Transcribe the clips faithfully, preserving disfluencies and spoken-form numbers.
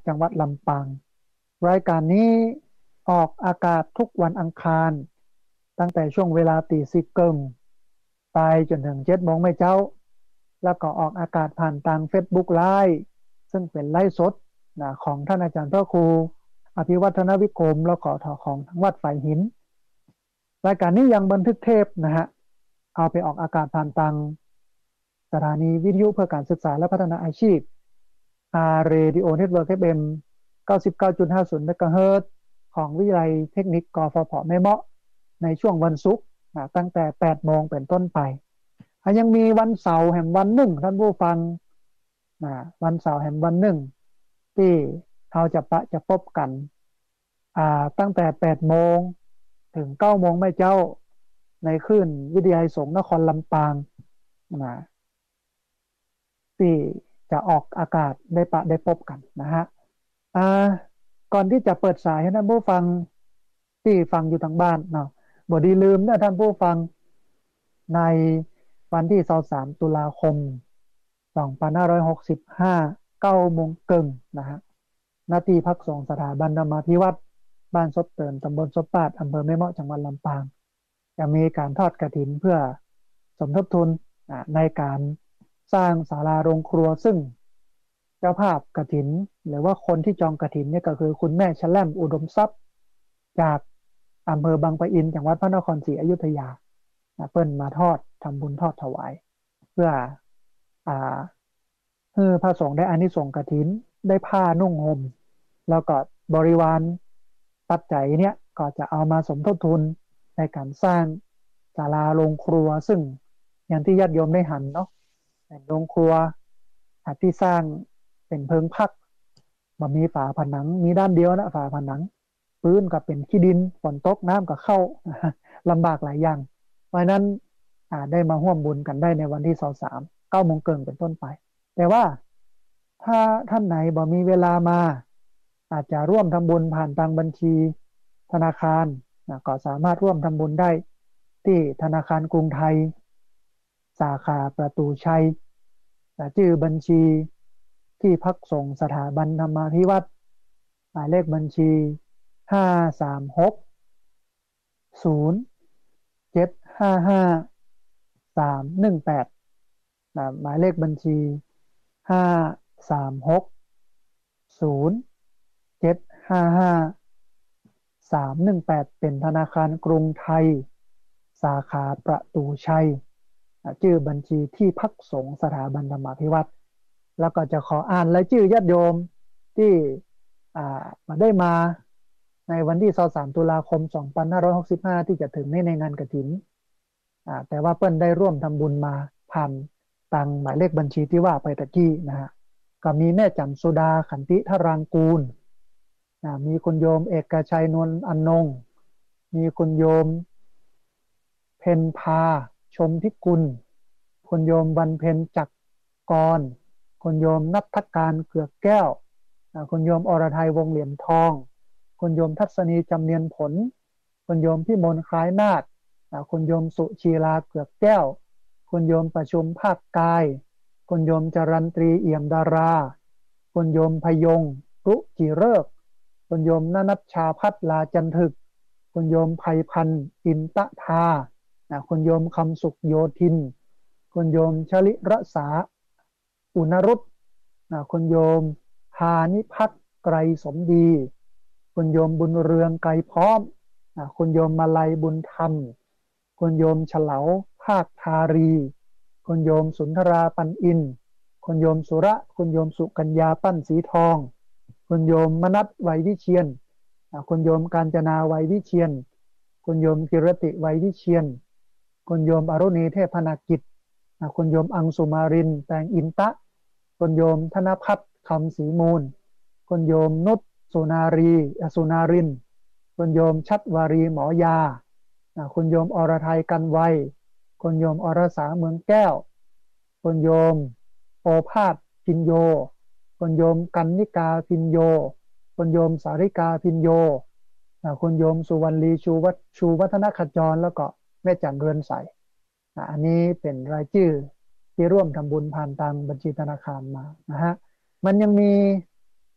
จังหวัดลำปางรายการนี้ออกอากาศทุกวันอังคารตั้งแต่ช่วงเวลาตีสิบเกิงไปจนถึงเจ็ดโมงไม่เจ้าแล้วก็ออกอากาศผ่านทาง Facebook Live ซึ่งเป็นไลฟ์สดนะของท่านอาจารย์พระครูอภิวัฒนวิกรมแล้วก็ทอของทั้งวัดฝ่ายหินรายการนี้ยังบันทึกเทปนะฮะเอาไปออกอากาศผ่านทางสถานีวิทยุเพื่อการศึกษาและพัฒนาอาชีพ R Radio Network เอฟ เอ็ม เก้าสิบเก้าจุดห้าศูนย์ เมกะเฮิรตซ์ของวิทยาลัยเทคนิคกฟผแม่เมาะในช่วงวันศุกร์นะตั้งแต่แปดโมงเป็นต้นไปยังมีวันเสาร์แห่งวันหนึ่งท่านผู้ฟังนะวันเสาร์แห่งวันหนึ่งที่เราจะปะจะพบกันอ่าตั้งแต่แปดโมงถึงเก้าโมงไม่เจ้าในคลื่นวิทยาลัยสงฆ์นครลำปางนะที่จะออกอากาศได้ปะได้พบกันนะฮะอ่าก่อนที่จะเปิดสายให้ท่านผู้ฟังที่ฟังอยู่ทางบ้านเนาะบ่ดีลืมนะท่านผู้ฟังในวันที่ยี่สิบสามตุลาคมสองพันห้าร้อยหกสิบห้า เก้าโมงเกิงนะฮะณที่พักสงฆ์สถาบันธรรมาภิวัตรบ้านซบเตินตำบลซบปาดอำเภอแม่เมาะจังหวัดลำปางจะมีการทอดกฐินเพื่อสมทบทุนในการสร้างศาลาโรงครัวซึ่งเจ้าภาพกฐินหรือว่าคนที่จองกฐินเนี่ยก็คือคุณแม่ชแลมอุดมทรัพย์จากอำเภอบางปะอินจังหวัดพระนครศรีอยุธยาเปิ้นมาทอดทำบุญทอดถวายเพื่ออ่าให้พระสงฆ์ได้อานิสงส์กฐินได้ผ้านุ่งห่มแล้วก็บริวารปัจจัยเนี่ยก็จะเอามาสมทบทุนในการสร้างศาลาโรงครัวซึ่งอย่างที่ญาติโยมได้หันเนาะเป็นโรงครัวที่สร้างเป็นเพิงพักมันมีฝาผนังมีด้านเดียวนะฝาผนังพื้นก็เป็นขี้ดินฝนตกน้ำก็เข้าลำบากหลายอย่างเพราะนั้นได้มาร่วมบุญกันได้ในวันที่ยี่สิบสาม เก้าโมงเกินเป็นต้นไปแต่ว่าถ้าท่านไหนบ่มีเวลามาอาจจะร่วมทำบุญผ่านทางบัญชีธนาคารนะก็สามารถร่วมทำบุญได้ที่ธนาคารกรุงไทยสาขาประตูชัยชื่อบัญชีที่พักสงฆ์สถาบันธรรมาภิวัตรหมายเลขบัญชีห้า สาม หก ศูนย์ เจ็ด ห้า ห้า สาม หนึ่ง แปดนะหมายเลขบัญชีห้า สาม หก ศูนย์ เจ็ด ห้า ห้า สาม หนึ่ง แปดเป็นธนาคารกรุงไทยสาขาประตูชัยชื่อบัญชีที่พักสงฆ์สถาบันธรรมาภิวัตรแล้วก็จะขออ่านรายชื่อญาติโยมที่อ่ามาได้มาในวันที่ยี่สิบสามตุลาคมสองพันห้าร้อยหกสิบห้าที่จะถึงในในงานกฐินอ่าแต่ว่าเปิ้นได้ร่วมทำบุญมาผ่านตังหมายเลขบัญชีที่ว่าไปตะกี้นะฮะก็มีแม่จันสุดาขันติธารางกูลอ่ามีคุณโยมเอกชัยนวลอนนงมีคุณโยมเพ็ญพาชมพิกุลคุณโยมวันเพ็ญจักรกรคุณโยมนัทการเกือกแก้วคุณโยมอรทัยวงเหลี่ยมทองคุณโยมทัศนีจำเนียนผลคุณโยมพิมลคล้ายนาฏคุณโยมสุชีลาเกือกแก้วคุณโยมประชุมภาคกายคุณโยมจรันตรีเอี่ยมดาราคุณโยมพยงรุจิเริกคุณโยมนนัชชาพัฒลาจันทึกคุณโยมไพพันธ์อินตะทาคุณโยมคำสุขโยธินคุณโยมชลิรสาอุณรุตคุณโยมพานิพัฒน์ไกรสมดีคุณโยมบุญเรืองไกรพร้อมคุณโยมมาลัยบุญธรรมคุณโยมเฉลาภาคทารีคุณโยมสุนทราปันอินคุณโยมสุระคุณโยมสุกัญญาปั้นสีทองคุณโยมมนัสไวยวิเชียนคุณโยมกาญจนาไวยวิเชียนคุณโยมกิรติไวยวิเชียนคุณโยมอรุณีเทพนากิจคุณโยมอังสุมารินแตงอินตะคุณโยมธนพัฒน์คำศรีมูลคุณโยมนุชสุนารีสุนารินคุณโยมชัดวารีหมอยาคุณโยมอรทัยกันไวคุณโยมอรสาเมืองแก้วคุณโยมโอภาสพินโยคุณโยมกันนิกาพินโยคุณโยมสาริกาพินโยคุณโยมสุวรรณีชูวัฒชูวัฒนขจรแล้วก็แม่จันเรือนใสอันนี้เป็นรายชื่อที่ร่วมทำบุญผ่านทางบัญชีธนาคารมานะฮะมันยังมี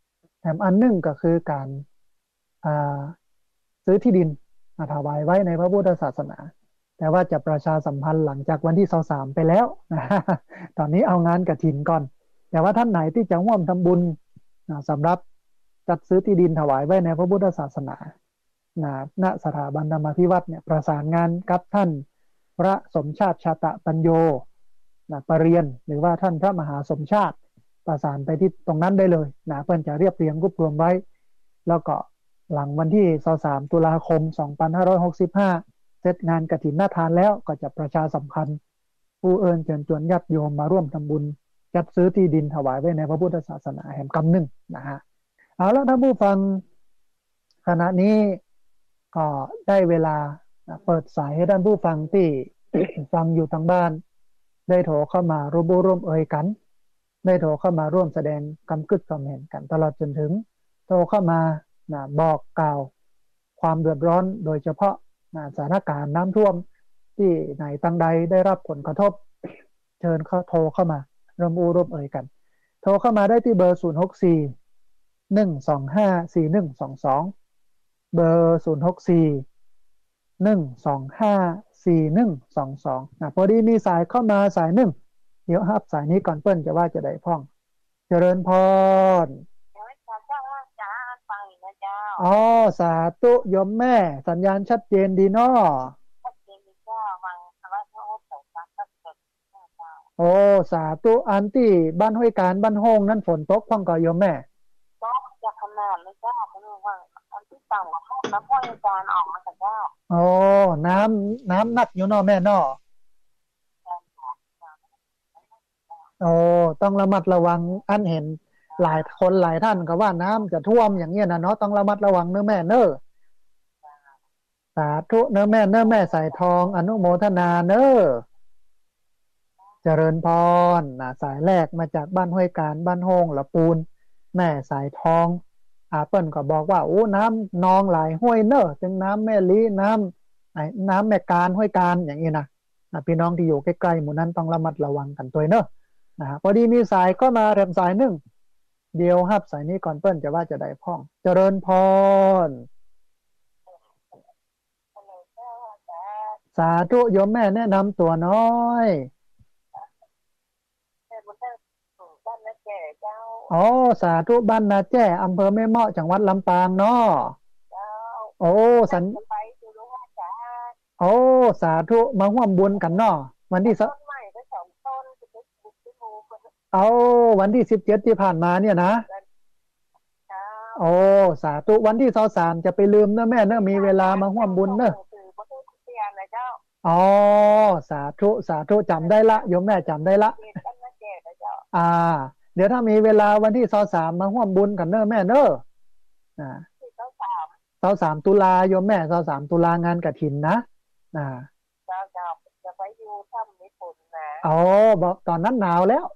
ถมอันหนึ่งก็คือการอ่าซื้อที่ดินมาถวายไว้ในพระพุทธศาสนาแต่ว่าจะประชาสัมพันธ์หลังจากวันที่สามไปแล้วนะตอนนี้เอางานกฐินก่อนแต่ว่าท่านไหนที่จะร่วมทำบุญนะสำหรับจัดซื้อที่ดินถวายไว้ในพระพุทธศาสนานะณสถาบันธรรมาภิวัตน์เนี่ยประสานงานกับท่านพระสมชาติชาตะปัญโยนะปรริยนหรือว่าท่านพระมหาสมชาติประสานไปที่ตรงนั้นได้เลยนะเพื่อนจะเรียบเรียงรวบรวมไว้แล้วก็หลังวันที่สามตุลาคมสองพันห้าร้อยหกสิบห้าเสร็จงานกฐินนาทานแล้วก็จะประชาสัมพันธ์ผู้เอิญเชิญชวนญาติโยมมาร่วมทำบุญจัดซื้อที่ดินถวายไว้ในพระพุทธศาสนาแห่งกำหนึ่งนะฮะเอาละท่านผู้ฟังขณะนี้ก็ได้เวลาเปิดสายให้ท่านผู้ฟังที่ ฟังอยู่ทางบ้านได้โทรเข้ามาร่วมร่วมเอ่ยกันได้โทรเข้ามาร่วมแสดงคำกึศคำเห็นกันตลอดจนถึงโทรเข้ามานะบอกกล่าวความเดือดร้อนโดยเฉพาะนะสถานการณ์น้ำท่วมที่ไหนตั้งใดได้รับผลกระทบเชิญเข้าโทรเข้ามาร่วมอู้ร่วมเอ่ยกันโทรเข้ามาได้ที่เบอร์ศูนย์ หก สี่ หนึ่ง สอง ห้า สี่ หนึ่ง สอง สองเบอร์ศูนย์ หก สี่ หนึ่ง สอง ห้า สี่ หนึ่ง สอง สองนะพอดีมีสายเข้ามาสายหนึ่งเดี๋ยวรับสายนี้ก่อนเปิ้นจะว่าจะได้พ้องเจริญพรอ๋อสาธุโยมแม่สัญญาณชัดเจนดีเนาะโอ้สาธุอันที่บ้านห้วยการบ้านโฮงนั่นฝนตกพ้องก่อโยมแม่ตกจากขนาดเลยเจ้าคุณลุงว่าอันที่ต่ำกว่าห้องน้ำห้วยการออกมาจากเจ้าโอ้น้ำน้ำหนักอยู่เนาะแม่เนาะโอ้ต้องระมัดระวังอันเห็นหลายคนหลายท่านก็ว่าน้ำจะท่วมอย่างเงี้ยนะเนาะต้องระมัดระวังเน้อแม่เน้อสาธุเน้อแม่เน้อแม่สายทองอนุโมทนาเน้อเจริญพรนะสายแรกมาจากบ้านห้วยการบ้านโฮงละปูนแม่สายทองอาเปิ้ลก็บอกว่าโอ้น้ำนองหลายห้วยเน้อจึงน้ำแม่ลีน้ำไอ้น้ำแม่การห้วยการอย่างนี้นะพี่น้องที่อยู่ใกล้ๆหมู่นั้นต้องระมัดระวังกันตัวเน้อนะพอดีมีสายก็มาแรมสายหนึ่งเดียวครับสายนี้ก่อนเปิ้ลจะว่าจะได้พ้องเจริญพรสาธุโยมแม่แนะนำตัวน้อยอ๋อสาธุบ้านนาแจ้อำเภอแม่เมาะจังหวัดลำปางเนาะโอ้สันโอ้สาธุมาร่วมบุญกันเนาะวันที่สัเอาวันที่สิบเจ็ดที่ผ่านมาเนี่ยนะโอ้สาธุวันที่สามจะไปลืมนะแม่เนอะมีเวลามาร่วมบุญเนอะอ๋อสาธุสาธุจำได้ละโยมแม่จำได้ละอ่าเดี๋ยวถ้ามีเวลาวันที่สามมาร่วมบุญกันเนอะแม่เนอะอ่าสามตุลาโยมแม่สามตุลางานกฐินนะอ่าจะไปอยู่ถ้ำญี่ปุ่นนะอ๋อบอกตอนนั้นหนาวแล้ว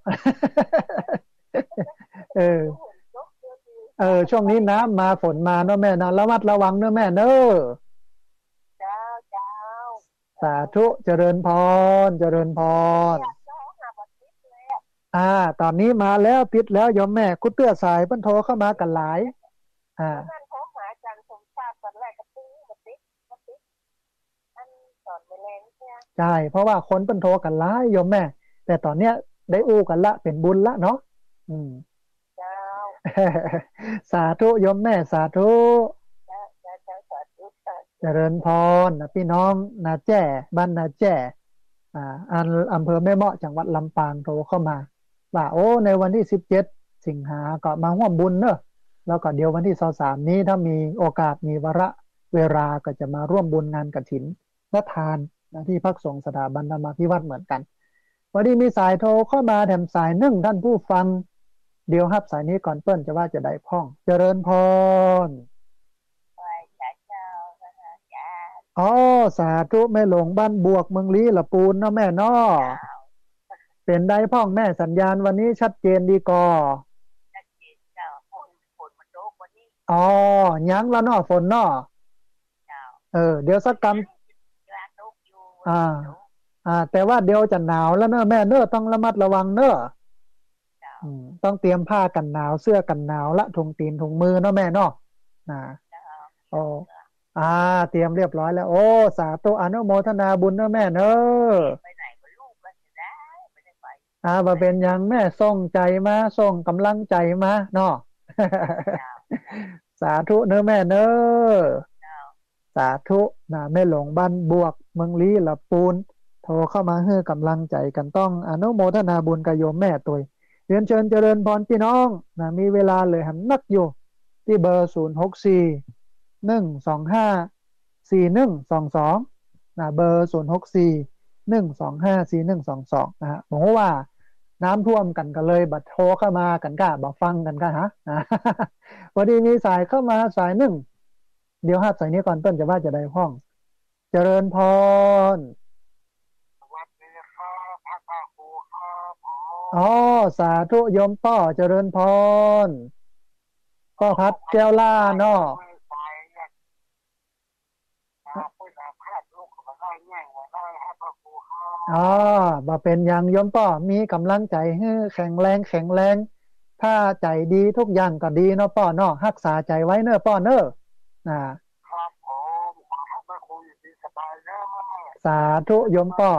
เออเออช่วงนี้น้ำมาฝนมาเนอะแม่นะระมัดระวังเนอะแม่เนอะเจ้าเจ้าสาธุเจริญพรเจริญพรอ่าตอนนี้มาแล้วปิดแล้วโยมแม่คุเตื้อสายเพิ่นโทรเข้ามากันหลายอ่าโทรหาอาจารย์สมชาติตอนแรกก็ปุ้งมาติ๊กมาติ๊กอันสอนไปแล้วเนี่ยใช่เพราะว่าคนเพิ่นโทรกันหลายโยมแม่แต่ตอนเนี้ยได้อู้กันละเป็นบุญละเนาะอืมเจ้าสาธุโยมแม่สาธุเจริญพรนะพี่น้องนาแจ้บ้านนาแจ้อ่าอันอำเภอแม่เมาะจังหวัดลำปางโทรเข้ามาว่าโอ้ในวันที่สิบเจ็ดสิงหาก็มาร่วมบุญเนอะแล้วก็เดี๋ยววันที่สามนี้ถ้ามีโอกาสมีวาระเวลาก็จะมาร่วมบุญงานกฐินและทานนะที่พักสงฆ์สถาบันธรรมาภิวัตน์เหมือนกันวันนี้มีสายโทรเข้ามาแถมสายหนึ่งท่านผู้ฟังเดี๋ยวรับสายนี้ก่อนเปิ้ลจะว่าจะได้พ้องเจริญพรอ๋อสาธุแม่หลงบ้านบวกเมืองลี้ละปูนเนาะแม่เนาะเป็นได้พ้องแม่สัญญาณวันนี้ชัดเจนดีกอชัดเจนเจ้าฝนฝนมันตกวันนี้อ๋อยังแล้วเนาะฝนเนาะเออเดี๋ยวสักกำอ่าอ่าแต่ว่าเดี๋ยวจะหนาวแล้วเนอะแม่เนอะต้องระมัดระวังเนอะอืมต้องเตรียมผ้ากันหนาวเสื้อกันหนาวละถุงตีนถุงมือเนาะแม่เนาะนะเจ้าโอ้อ่าเตรียมเรียบร้อยแล้วโอ้สาธุอนุโมทนาบุญเนาะแม่เนอะไปไหนก็ลูกก็จะได้ไม่ได้ไปอ่าบ่เป็นหยังแม่ส่งใจมาส่งกำลังใจมาเนาะเจ้าสาธุเนอะแม่เนอะเจ้าสาธุนะแม่หลวงบ้านบวกเมืองลี้ละปูนโทรเข้ามาให้กำลังใจกันต้องอนุโมทนาบุญกับโยมแม่ตัวเรียนเชิญเจริญพรพี่น้องนะมีเวลาเลยหันนักอยู่ที่เบอร์ศูนย์หกสี่หนึ่งสองห้าสี่หนึ่งสองสองนะเบอร์ศูนย์หกสี่หนึ่งสองห้าสี่หนึ่งสองสองนะฮะบอกว่าน้ำท่วมกันกันเลยบัดโทรเข้ามากันก้าบัดฟังกันก้าฮะพอดีมีสายเข้ามาสายหนึ่งเดี๋ยวห้าสายนี้ก่อนต้นจะว่าจะได้ห้องเจริญพรสวัสดีครับพระพาครูครับอ๋อสาธุโยมป้อเจริญพรป้อพัดแก้วล่าเนาะอ๋อบ่เป็นอย่างโยมป้อมีกำลังใจให้แข็งแรงแข็งแรงถ้าใจดีทุกอย่างก็ดีเนาะป้อเนาะรักษาใจไว้เนอะป้อเนอะนะครับผมขอให้พระครูอยู่ดีสบายนะสาธุโยมป้อ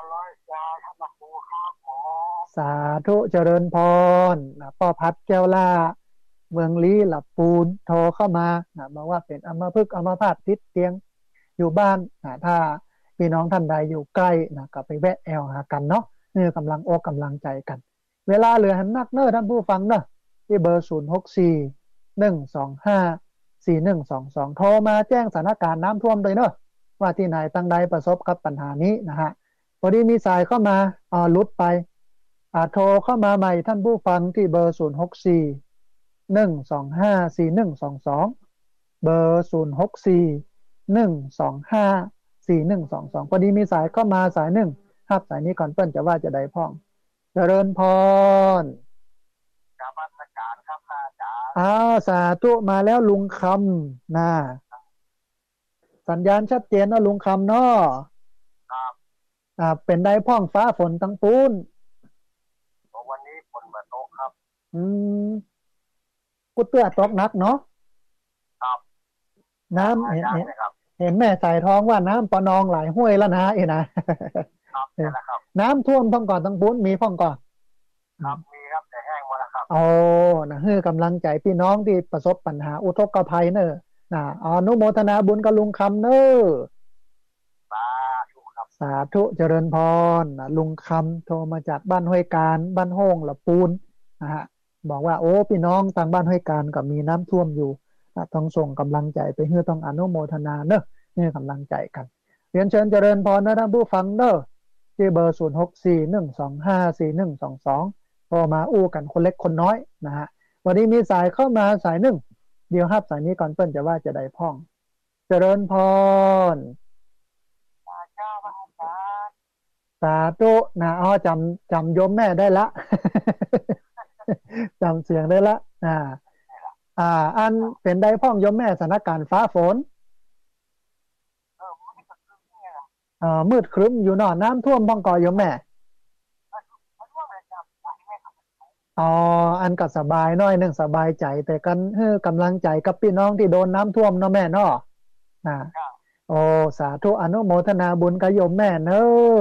สาธุเจริญพรนะป้อพัดแก้วล่าเมืองลี้หลับปูนโทรเข้ามานะบอกว่าเป็นอัมพฤกษ์อัมพาตติดเตียงอยู่บ้านนะถ้าพี่น้องท่านใดอยู่ใกล้นะก็ไปแวะแอลหากันเนาะเนื้อกำลังอกกำลังใจกันเวลาเหลือหันนักเนอท่านผู้ฟังเนอะที่เบอร์ศูนย์หกสี่หนึ่งสองห้าสี่หนึ่งสองสองโทรมาแจ้งสถานการณ์น้ำท่วมเลยเนอะว่าที่ไหนตั้งใดประสบกับปัญหานี้นะฮะพอดีมีสายเข้ามาอ่าลุดไปอ่าโทรเข้ามาใหม่ท่านผู้ฟังที่เบอร์ศูนย์หกสี่หนึ่งสองห้าสี่หนึ่งสองสองเบอร์ศูนย์หกสี่หนึ่งสองห้าสี่หนึ่งสองสองพอดีมีสายเข้ามาสายหนึ่งครับสายนี้ก่อนเปิ้ลจะว่าจะได้พ่องเจริญพรกรรมการครับอาจารย์อ้าวสาธุมาแล้วลุงคำนะสัญญาณชัดเจนนะลุงคำเนาะครับอ่าเป็นได้พ่องฟ้าฝนตั้งปูนวันนี้ฝนมาตกครับอืมกุเตื้อตกนักเนาะครับน้ำเห็นเห็นแม่ใส่ท้องว่าน้ำปนองหลายห้วยแล้วนะเอ็นะครับนะครับน้ำท่วมท้องก่อนตั้งปูนมีพ่องก่อนครับมีครับแต่แห้งหมดแล้วครับโอ้นะให้กำลังใจพี่น้องที่ประสบปัญหาอุทกภัยเนอะนะอนุโมทนาบุญกับลุงคำเนอะสาธุครับสาธุเจริญพรนะลุงคำโทรมาจากบ้านห้วยการบ้านโฮ่งละปูนนะฮะบอกว่าโอ้พี่น้องทางบ้านห้วยการก็มีน้ำท่วมอยู่นะต้องส่งกำลังใจไปเพื่อต้องอนุโมทนาเนอะให้กำลังใจกันเรียนเชิญเจริญพรนะท่านผู้ฟังเนอะที่เบอร์ศูนย์หกสี่หนึ่งสองห้าสี่หนึ่งสองสองพอมาอู้กันคนเล็กคนน้อยนะฮะวันนี้มีสายเข้ามาสายหนึ่งเดี๋ยวฮับสายนี้ก่อนเปิ้ลจะว่าจะได้พ่องเจริญพรสาธุนะอ๋อจำจำโยมแม่ได้ละ จำเสียงได้ละอ่าอ่าอันเป็นได้พ่องโยมแม่สถานการณ์ฟ้าฝนเอ่อมืดครึ้มอยู่นอนน้ำท่วมพ่องก่อโยมแม่อ๋ออันก็สบายน้อยหนึ่งสบายใจแต่กันเฮ้อกำลังใจกับพี่น้องที่โดนน้ำท่วมเนาะแม่เนาะนะโอ้สาธุอนุโมทนาบุญกับโยมแม่เนอะ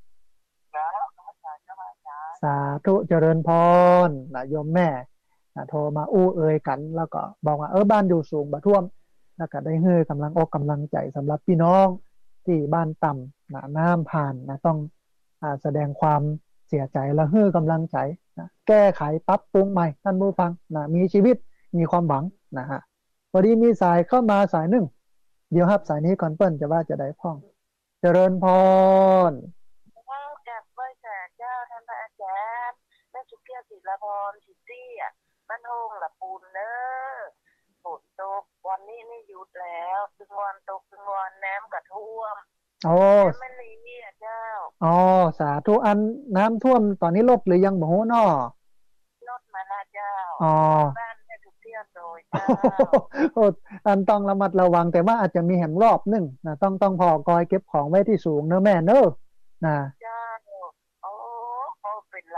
สาธุเจริญพรนะโยมแม่นะโทรมาอู้เอ่ยกันแล้วก็บอกว่าเออบ้านอยู่สูงบ่ท่วมแล้วก็ได้เฮ้อกำลังอกกำลังใจสำหรับพี่น้องที่บ้านต่ำนะน้ำผ่านนะต้องอ่าแสดงความเสียใจและเฮ้อกำลังใจนะแก้ไขปรับปรุงใหม่ท่านผู้ฟังนะมีชีวิตมีความหวังนะฮะพอดีมีสายเข้ามาสายหนึ่งเดี๋ยวครับสายนี้ก่อนเปิ้ลจะว่าจะได้พ่องเจริญพรจากบริษัทเจ้าท่านอาจารย์แม่สุเกียรติศิลพรซิตี้อ่ะบ้านโฮงละปูนเนอฝนตกวันนี้ไม่หยุดแล้วถึงวันตกถึงวันน้ำกระท่วมโอ้ไม่รีเนี่ยเจ้าอ๋อสาธุอันน้ำท่วมตอนนี้ลดหรือยังบ่ฮู้น้อลดมาแล้วเจ้าอ๋อบ้านแม่สุเกียรติโดยเจ้าโอ้อันต้องระมัดระวังแต่ว่าอาจจะมีแหมรอบนึงนะต้องต้องพอกอยเก็บของไว้ที่สูงเนอะแม่เนอะนะเจ้าโอ้พอเป็นรับเป็น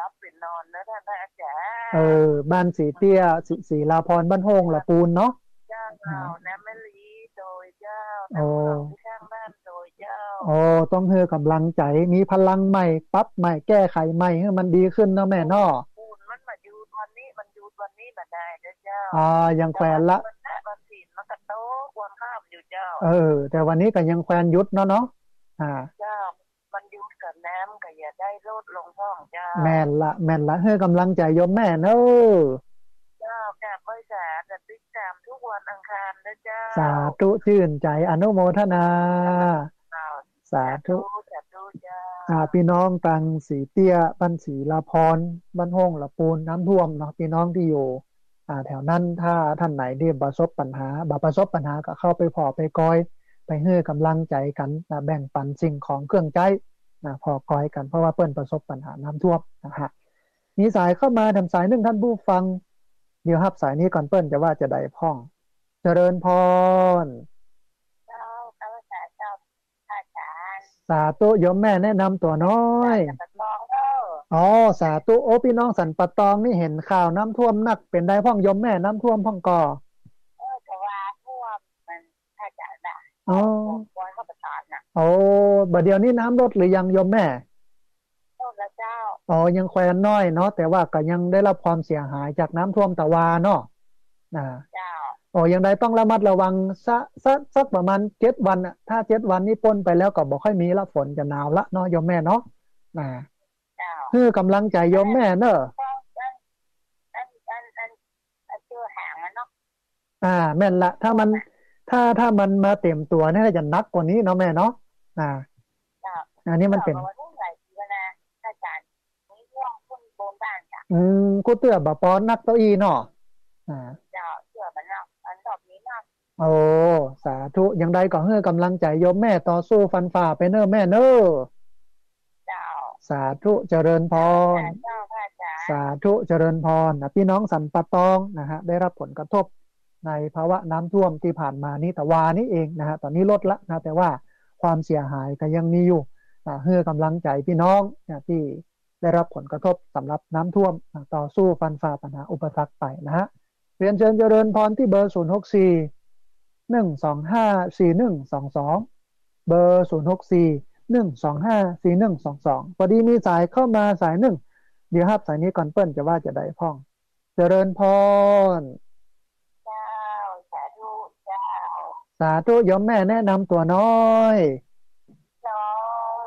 นอนนะท่านพระอาจาเอรย์อบ้านสีเตี้ยสีศรีลาพรบ้านโฮงละปูนเนาะเจ้าอ่าน้ำมะลีโดยเจ้าโอ้น้ำหนองที่ข้างบ้านโดยเจ้าโอ้ต้องให้กำลังใจมีพลังใหม่ปรับใหม่แก้ไขใหม่ให้มันดีขึ้นเนาะแม่ปูนเนาะปูนมันมาอยู่วันนี้มันอยู่วันนี้มาได้เด้อเจ้าอ่ายังแคแต่วันวนละมันน่ะมันสินมันกระโต๊ะควงข้ามอยู่เจ้าเออแต่วันนี้ก็ยังแควนยุดเนาะเนาะอ่าเจ้ามันอยู่กับน้ำก็อย่าได้ลดลงท้องเจ้าแม่นละแม่นละให้กำลังใจโยมแม่เนอะเจ้าแก่บริษัทจะติดตามทุกวันอังคารนะเจ้าสาธุชื่นใจอนุโมทนาเจ้าสาธุสาธุสาธุเจ้าอ่าพี่น้องตังสีเตี้ยบ้านศรีลาพรบ้านห้องละปูนน้ำท่วมเนาะพี่น้องที่อยู่อ่าแถวนั้นถ้าท่านไหนที่ประสบปัญหาบ่ประสบปัญหาก็เข้าไปพอไปกอยไปให้กำลังใจกันนะแบ่งปันสิ่งของเครื่องใจนะพอกอยกันเพราะว่าเปิ้นประสบปัญหาน้ำท่วมนะฮะมีสายเข้ามาทำสายหนึ่งท่านผู้ฟังเดี๋ยวรับสายนี้ก่อนเปิ้นจะว่าจะได้พ่องเจริญพรเจ้าพระสาเจ้าอาจารย์สาธุโยมแม่แนะนำตัวน้อยจะประลองเด้ออ๋อสาธุโอ้พี่น้องสันปะตองนี่เห็นข่าวน้ำท่วมหนักเป็นได้พ่องโยมแม่น้ำท่วมพ่องก่อเออแต่ว่าท่วมมันอาจารย์น่ะอ๋อวอนเข้าประทานน่ะโอ้บัดเดี๋ยวนี้น้ำลดหรือยังโยมแม่โทษละเจ้าอ๋อยังแควนน้อยเนาะแต่ว่าก็ยังได้รับความเสียหายจากน้ำท่วมตะวาเนาะนะเจ้าโอ้ยังได้ต้องระมัดระวังสักสักสักประมาณเจ็ดวันอะถ้าเจ็ดวันนี้พ้นไปแล้วก็บ่ค่อยมีละฝนจะหนาวละเนาะโยมแม่เนาะนะเจ้าคือกำลังใจโยมแม่เนอะอันอันอันอันอันเจอหางมันเนาะอ่าแม่นละถ้ามันถ้าถ้ามันมาเต็มตัวเนี่ยจะนักกว่านี้เนาะแม่เนาะอ่าอันนี้มันเป็นอาจารย์นี่ร่วงพุ่นโบนบ้านจ้ะอืมกูเตือบ่ปอนนักเก้าอี้เนาะอ่าเจ้าเชื่อมันเนาะอันดอกนี้เนาะโอ้สาธุยังใดก็ให้กำลังใจโยมแม่ต่อสู้ฟันฝ่าไปเน้อแม่เน้อเจ้าสาธุเจริญพรเจ้าพระอาจารย์สาธุเจริญพรนะพี่น้องสันปะตองนะฮะได้รับผลกระทบในภาวะน้ำท่วมที่ผ่านมานี้แต่วานี่เองนะฮะตอนนี้ลดละนะแต่ว่าความเสียหายก็ยังมีอยู่นะให้กำลังใจพี่น้องนะที่ได้รับผลกระทบสำหรับน้ำท่วมนะต่อสู้ฟันฝ่าปัญหาอุปสรรคไปนะฮะเรียนเชิญเจริญพรที่เบอร์ศูนย์หกสี่หนึ่งสองห้าสี่หนึ่งสองสองเบอร์ศูนย์หกสี่หนึ่งสองห้าสี่หนึ่งสองสองพอดีมีสายเข้ามาสายหนึ่งเดี๋ยวครับสายนี้ก่อนเปิ้ลจะว่าจะได้พ่องเจริญพรเจ้าสาธุเจ้าสาธุโยมแม่แนะนำตัวน้อยน้อง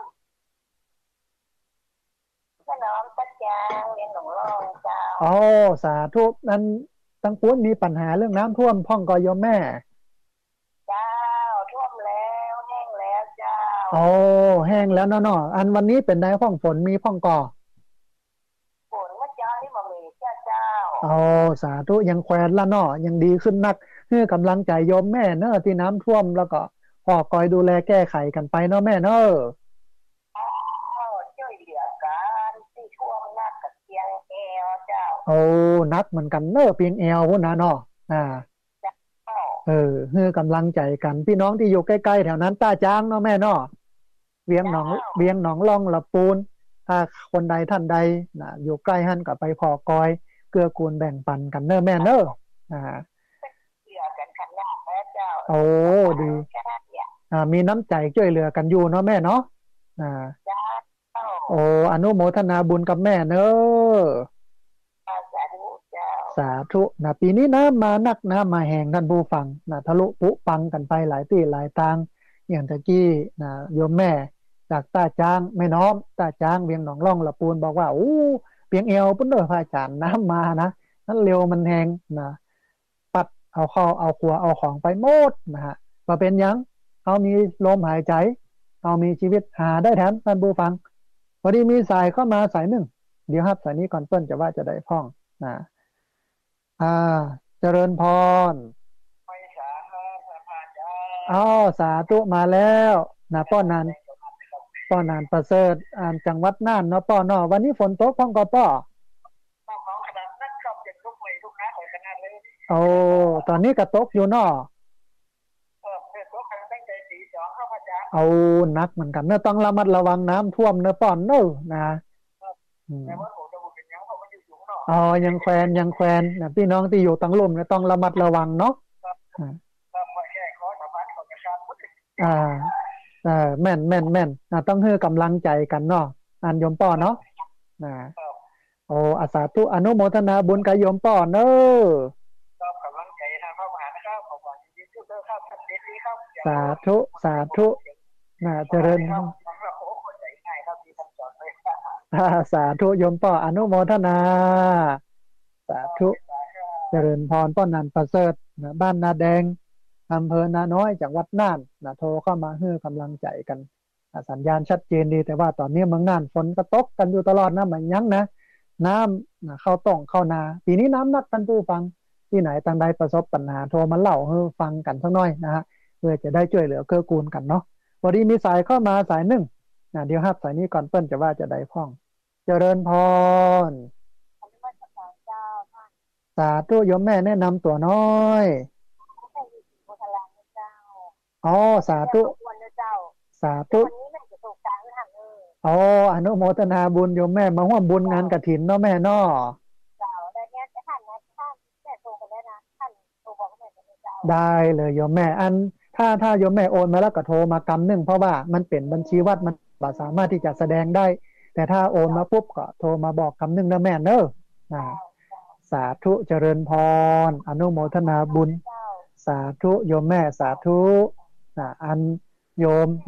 ก็น้องปัจจางเรียนหลงล่องเจ้าอ๋อสาธุนั้นตั้งปุ้นมีปัญหาเรื่องน้ำท่วมพ่องก็โยมแม่เจ้าท่วมแล้วแห้งแล้วเจ้าโอ้แห้งแล้วเนาะเนาะอันวันนี้เป็นได้พ่องฝนมีพ่องก่อฝนเมื่อเช้านี่มามีเจ้าเจ้าอ๋อสาธุยังแควนละเนาะยังดีขึ้นนักให้กำลังใจโยมแม่เนอะที่น้ำท่วมแล้วก็พอคอยดูแลแก้ไขกันไปเนาะแม่เนอะช่วยเหลือกันที่ช่วงนักกับเพียงเอวเจ้าโอ้นักเหมือนกันเนอะเพียงเอวพุ่นนะเนาะอ่าเออให้กำลังใจกันพี่น้องที่อยู่ใกล้ๆแถวนั้นต้าจ้างเนาะแม่เนาะเวียงหนองเวียงหนองล่องละปูนถ้าคนใดท่านใดนะอยู่ใกล้ท่านก็ไปพอกอยเกื้อกูลแบ่งปันกันเนอะแม่เนอะอ่าเหลือกันขนาดแล้วเจ้าโอ้ดีอ่ามีน้ำใจช่วยเหลือกันอยู่เนาะแม่เนาะอ่าโอ้อนุโมทนาบุญกับแม่เนอะสาธุเจ้าสาธุนะปีนี้น้ำมานักน้ำมาแห้งท่านผู้ฟังนะทะลุปุปังกันไปหลายที่หลายทางอย่างตะกี้นะโยมแม่จากต้าจ้างแม่น้อมต้าจ้างเวียงหนองล่องละปูนบอกว่าโอ้เพียงเอวปุ่นเด้อพระอาจารย์น้ำมานะนั่นเร็วมันแห้งนะปัดเอาข้าวเอาครัวเอาของไปหมดนะฮะมาเป็นยังเขามีลมหายใจเขามีชีวิตหาได้แถมท่านผู้ฟังพอดีมีสายเข้ามาสายหนึ่งเดี๋ยวครับสายนี้ก่อนเปิ้ลจะว่าจะได้พ่องนะอ่าเจริญพรอ้าวสาธุมาแล้วนะป้อนนานป้อนนานประเสริฐอ่านจังหวัดน่านเนาะป้อนเนาะวันนี้ฝนตกพ่องก็ป้อโอ้ตอนนี้ก็ตกอยู่เนาะเอานักเหมือนกันเนอะต้องระมัดระวังน้ำท่วมเนอะป้อนเนอะนะอ๋อยังแควนยังแควนนะพี่น้องที่อยู่ตังลุ่มเนี่ยต้องระมัดระวังเนาะอ่าก็มาแค่ขอสะพานของกระชากพุทธอ่าอ่าแม่นแม่นแม่นอ่าต้องให้กำลังใจกันเนาะอันโยมป้อเนาะนะโอ้อาสาธุอนุโมทนาบุญกับโยมป้อเนอะก็กำลังใจทางพระมหานะครับขอความยินดีทุกท่านครับท่านเดชครับสาธุสาธุนะเจริญครับโอ้คนใจง่ายครับที่ท่านสอนเลยอ่าสาธุโยมป้ออนุโมทนาสาธุเจริญพรป้อนันประเสริฐนะบ้านนาแดงอำเภอนาน้อยจังหวัดน่านนะโทรเข้ามาให้กำลังใจกันอ่ะสัญญาณชัดเจนดีแต่ว่าตอนนี้เมืองน่านฝนก็ตกกันอยู่ตลอดนะเหมือนยังนะน้ำนะเข้าต้องเข้านาปีนี้น้ำนักท่านผู้ฟังที่ไหนต่างใดประสบปัญหาโทรมาเล่าให้ฟังกันสักหน่อยนะฮะเพื่อจะได้ช่วยเหลือเกื้อกูลกันเนาะพอดีมีสายเข้ามาสายหนึ่งนะเดี๋ยวครับสายนี้ก่อนเปิ้ลจะว่าจะได้พ้องเจริญพรสาธุโยมแม่แนะนำตัวน้อยอ๋อสาธุสาธุอ๋ออนุโมทนาบุญโยมแม่มาร่วมบุญงานกฐินเนาะแม่เนาะได้เลยโยมแม่อันถ้าถ้าโยมแม่โอนมาแล้วก็โทรมากำหนึ่งเพราะว่ามันเป็นบัญชีวัดมันบ่สามารถที่จะแสดงได้แต่ถ้าโอนมาปุ๊บก็โทรมาบอกคำหนึ่งนะแม่เนอะนะสาธุเจริญพรอนุโมทนาบุญสาธุโยมแม่สาธุนะอันโยม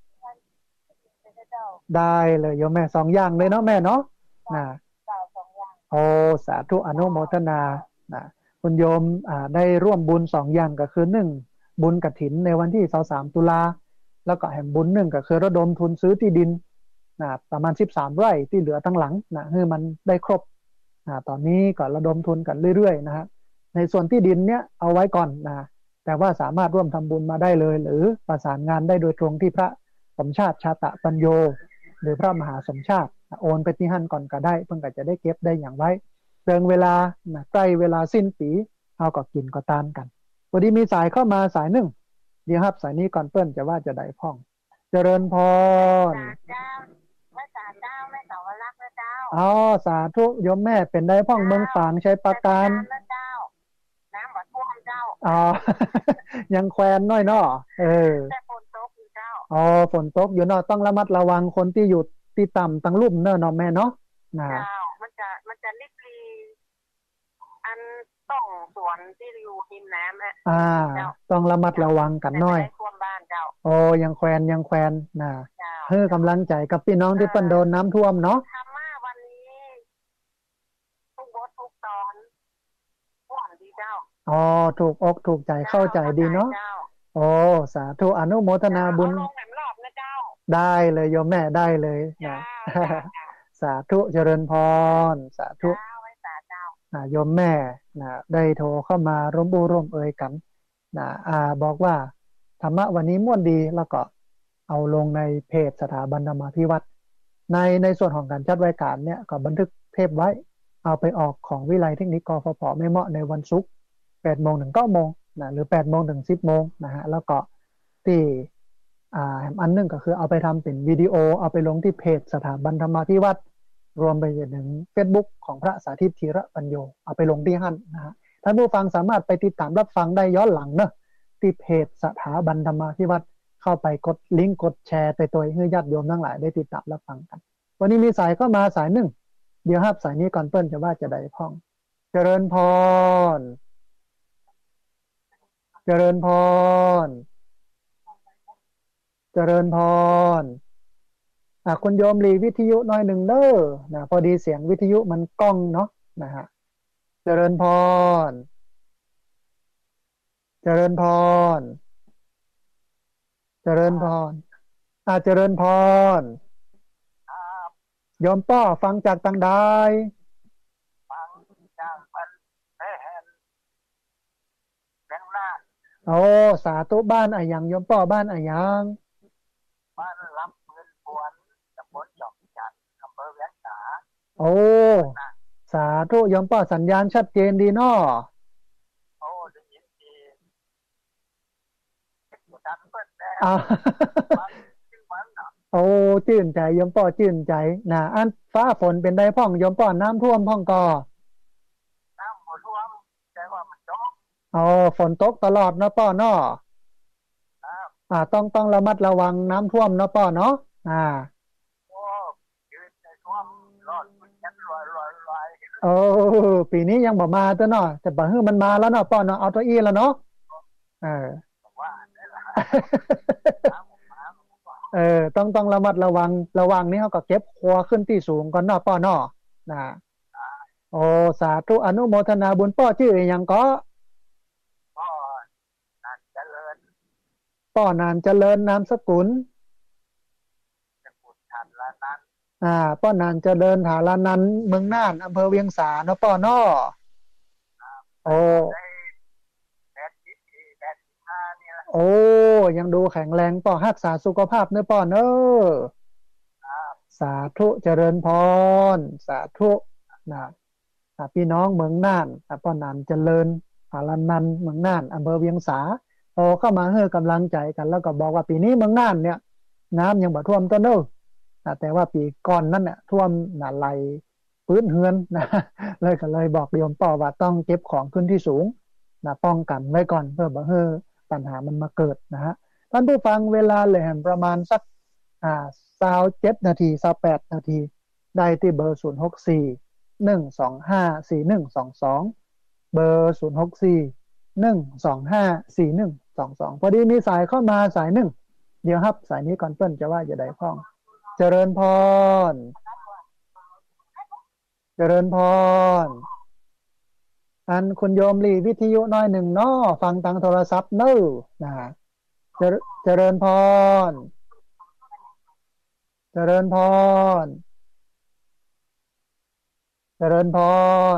ได้เลยโยมแม่สองอย่างเลยเนาะแม่เนาะนะโอ้สาธุอนุโมทนานะคุณโยมอ่าได้ร่วมบุญสองอย่างก็คือหนึ่งบุญกฐินในวันที่ยี่สิบสามตุลาแล้วก็แห่งบุญหนึ่งก็คือระดมทุนซื้อที่ดินนะประมาณสิบสามไร่ที่เหลือทั้งหลังนะให้มันได้ครบนะตอนนี้ก็ระดมทุนกันเรื่อยๆนะฮะในส่วนที่ดินเนี้ยเอาไว้ก่อนนะแต่ว่าสามารถร่วมทำบุญมาได้เลยหรือประสานงานได้โดยตรงที่พระสมชาติชาตะปัญโยหรือพระมหาสมชาติโอนไปที่หั่นก่อนก็ได้เพื่อจะได้เก็บได้อย่างไว้เติงเวลานะใกล้เวลาสิ้นปีเอาก็กินก็ตานกันพอดีมีสายเข้ามาสายหนึ่งเดี๋ยวครับสายนี้ก่อนเปิ้ลจะว่าจะได้พ่องเจริญพรเจ้าแม่สาเจ้าแม่สาวรักษ์นะเจ้าอ๋อสาธุโยมแม่เป็นได้พ่องเมืองฝางใช้ปราการน้ำบ่ท่วมเจ้าอ๋อยังแควนน้อยเนาะเออแต่ฝนตกอยู่เจ้าอ๋อฝนตกอยู่เนาะต้องระมัดระวังคนที่อยู่ที่ต่ำตั้งลุ่มเนอะเนาะแม่เนาะนะเจ้ามันจะมันจะริบรีอันต้องสวนที่อยู่ริมน้ำฮะอ่าต้องระมัดระวังกันหน่อยท่วมบ้านเจ้าโอ้ยังแควนยังแควนนะเฮ้อกำลังใจกับพี่น้องที่เปิ้นโดนน้ำท่วมเนาะธรรมะวันนี้ทุกบททุกตอนหวังดีเจ้าอ๋อถูกอกถูกใจเข้าใจดีเนาะโอ้สาธุอนุโมทนาบุญได้เลยโยมแม่ได้เลยนะสาธุเจริญพรสาธุนะโยมแม่นะได้โทรเข้ามาร่วมบูร่วมเอ่ยกันนะอ่าบอกว่าธรรมะวันนี้ม่วนดีแล้วก็เอาลงในเพจสถาบันธรรมาภิวัตรในในส่วนของการจัดรายการเนี่ยก็บันทึกเทปไว้เอาไปออกของวิไลเทคนิคกฟผไม่เหมาะในวันศุกร์แปดโมงถึงเก้าโมงนะหรือแปดโมงถึงสิบโมงนะฮะแล้วก็ที่อ่าอันนึงก็คือเอาไปทำเป็นวิดีโอเอาไปลงที่เพจสถาบันธรรมาภิวัตรรวมไปถึง Facebook ของพระสาธิตธีระปัญโยเอาไปลงที่หั่นนะฮะท่านผู้ฟังสามารถไปติดตามรับฟังได้ย้อนหลังเนอะที่เพจสถาบันธรรมาภิวัตรเข้าไปกดลิงก์กดแชร์ไปตัวให้ญาติโยมทั้งหลายได้ติดตามรับฟังกันวันนี้มีสายเข้ามาสายหนึ่งเดี๋ยวครับสายนี้ก่อนเปิ้ลจะว่าจะได้พ้องเจริญพรเจริญพรเจริญพรอ่ะคุณโยมรีวิทยุหน่อยหนึ่งเด้อนะพอดีเสียงวิทยุมันก้องเนาะนะฮะเจริญพรเจริญพรเจริญพรอ่าเจริญพรโยมป้อฟังจากตังใดฟังจากมันแห่งแรงหน้าโอ้สาธุบ้านอะยังโยมป้อบ้านอะยังบ้านรับเงินปวนตำบลจอกจันทร์อำเภอเวียงสาโอ้สาธุโยมป้อสัญญาณชัดเจนดีเนาะโอ้ได้ยินดีดังเปิดแล้วอ่าโอ้ชื่นใจโยมป้อชื่นใจนะอันฟ้าฝนเป็นได้พ่องโยมป้อน้ำท่วมพ่องก่อเอาฝนตกตลอดเนาะป้อเนาะครับอ่าต้องต้องระมัดระวังน้ำท่วมเนาะป้อเนาะอ่าโอ้ยืนในท่วมรอดคุณยันลอยลอยลอยเออปีนี้ยังบ่มาตัวเนาะแต่บ่ฮื้อมันมาแล้วเนาะป้อเนาะเอาตัวอี้แล้วเนาะเออบอกว่าได้ละน้ำผมน้ำผมว่าเออต้องต้องระมัดระวังระวังนี่เขาก็เก็บครัวขึ้นที่สูงก่อนเนาะป้อเนาะนะโอ้สาธุอนุโมทนาบุญป้อชื่ออหยังก็ก็นั่นเจริญป้อนานเจริญนามสกุลจะปุดทันละนั้นอ่าป้อนานเจริญฐารานันท์เมืองน่านอำเภอเวียงสาเนาะป้อเนาะโอ้ได้แปดสิบสี่แปดสิบห้านี่แหละโอ้ยังดูแข็งแรงป้อรักษาสุขภาพเนื้อป้อเนอะครับสาธุเจริญพรสาธุนะอ่าพี่น้องเมืองน่านอ่าป้อนานเจริญฐารานันท์เมืองน่านอำเภอเวียงสาโอ้เข้ามาให้กำลังใจกันแล้วก็บอกว่าปีนี้เมืองน่านเนี่ยน้ำยังบ่ท่วมต้นเนอะ แต่ว่าปีก่อนนั้นเนี่ยท่วมหนาไหลพื้นเฮือนนะเลยก็เลยบอกโยมป่อว่าต้องเก็บของขึ้นที่สูงนะป้องกันไว้ก่อนเพื่อบ่ให้ปัญหามันมาเกิดนะฮะท่านผู้ฟังเวลาเลยประมาณสักอ่าสาวเจ็ดนาทีสาวแปดนาทีได้ที่เบอร์ศูนย์หกสี่หนึ่งสองห้าสี่หนึ่งสองสองเบอร์ศูนย์หกสี่หนึ่งสองห้าสี่หนึ่งสองสองพอดีมีสายเข้ามาสายหนึ่งเดี๋ยวครับสายนี้ก่อนเปิ้นจะว่าจะได้พ้องเจริญพรเจริญพรอันคุณโยมหลีวิทยุน้อยหนึ่งน้อฟังทางโทรศัพท์เน้อนะฮะเจริเจริญพรเจริญพรเจริญพร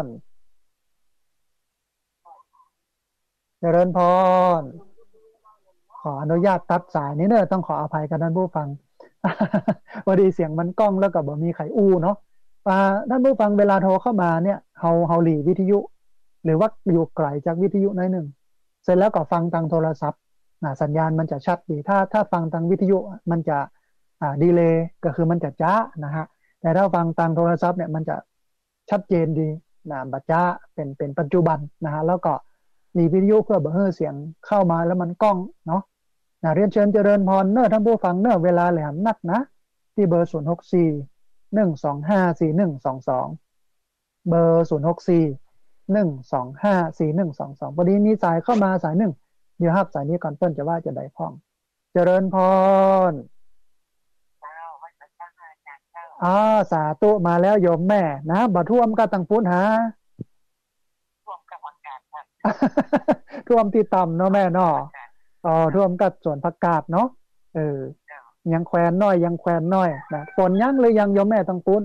เจริญพรขออนุญาตตัดสายนี้เนอะต้องขออภัยกับท่านผู้ฟัง พอดีเสียงมันก้องแล้วก็บ่มีไขอู้เนาะอ่าท่านผู้ฟังเวลาโทรเข้ามาเนี่ยเฮาเฮาหลีวิทยุหรือว่าอยู่ไกลจากวิทยุหน่อยหนึ่งเสร็จแล้วก็ฟังทางโทรศัพท์นะสัญญาณมันจะชัดดีถ้าถ้าฟังทางวิทยุมันจะอ่าดีเลย์ก็คือมันจะจ้านะฮะแต่ถ้าฟังทางโทรศัพท์เนี่ยมันจะชัดเจนดีนะบัจจ้าเป็นเป็นปัจจุบันนะฮะแล้วก็หลีวิทยุเพื่อบ่ให้เสียงเข้ามาแล้วมันก้องเนาะนะเรียนเชิญเจริญพรเนอะท่านผู้ฟังเนอะเวลาแหลมนักนะที่เบอร์ศูนย์หกสี่หนึ่งสองห้าสี่หนึ่งสองสองเบอร์ศูนย์หกสี่หนึ่งสองห้าสี่หนึ่งสองสองพอดีมีสายเข้ามาสายหนึ่งเดี๋ยวครับสายนี้ก่อนเปิ้ลจะว่าจะได้พ้องเจริญพรเจ้าวัดพระเจ้าจากเจ้าอ่าสาธุมาแล้วโยมแม่นะบ่ท่วมก็ตั้งปุ้นหาร่วมกับวันการครับท่วมที่ต่ำเนาะแม่เนาะอ๋อท่วมกับสวนผักกาดเนาะเออยังแควนน้อยยังแควนน้อยนะฝนยังหรือยังโยมแม่ตั้งปุ้น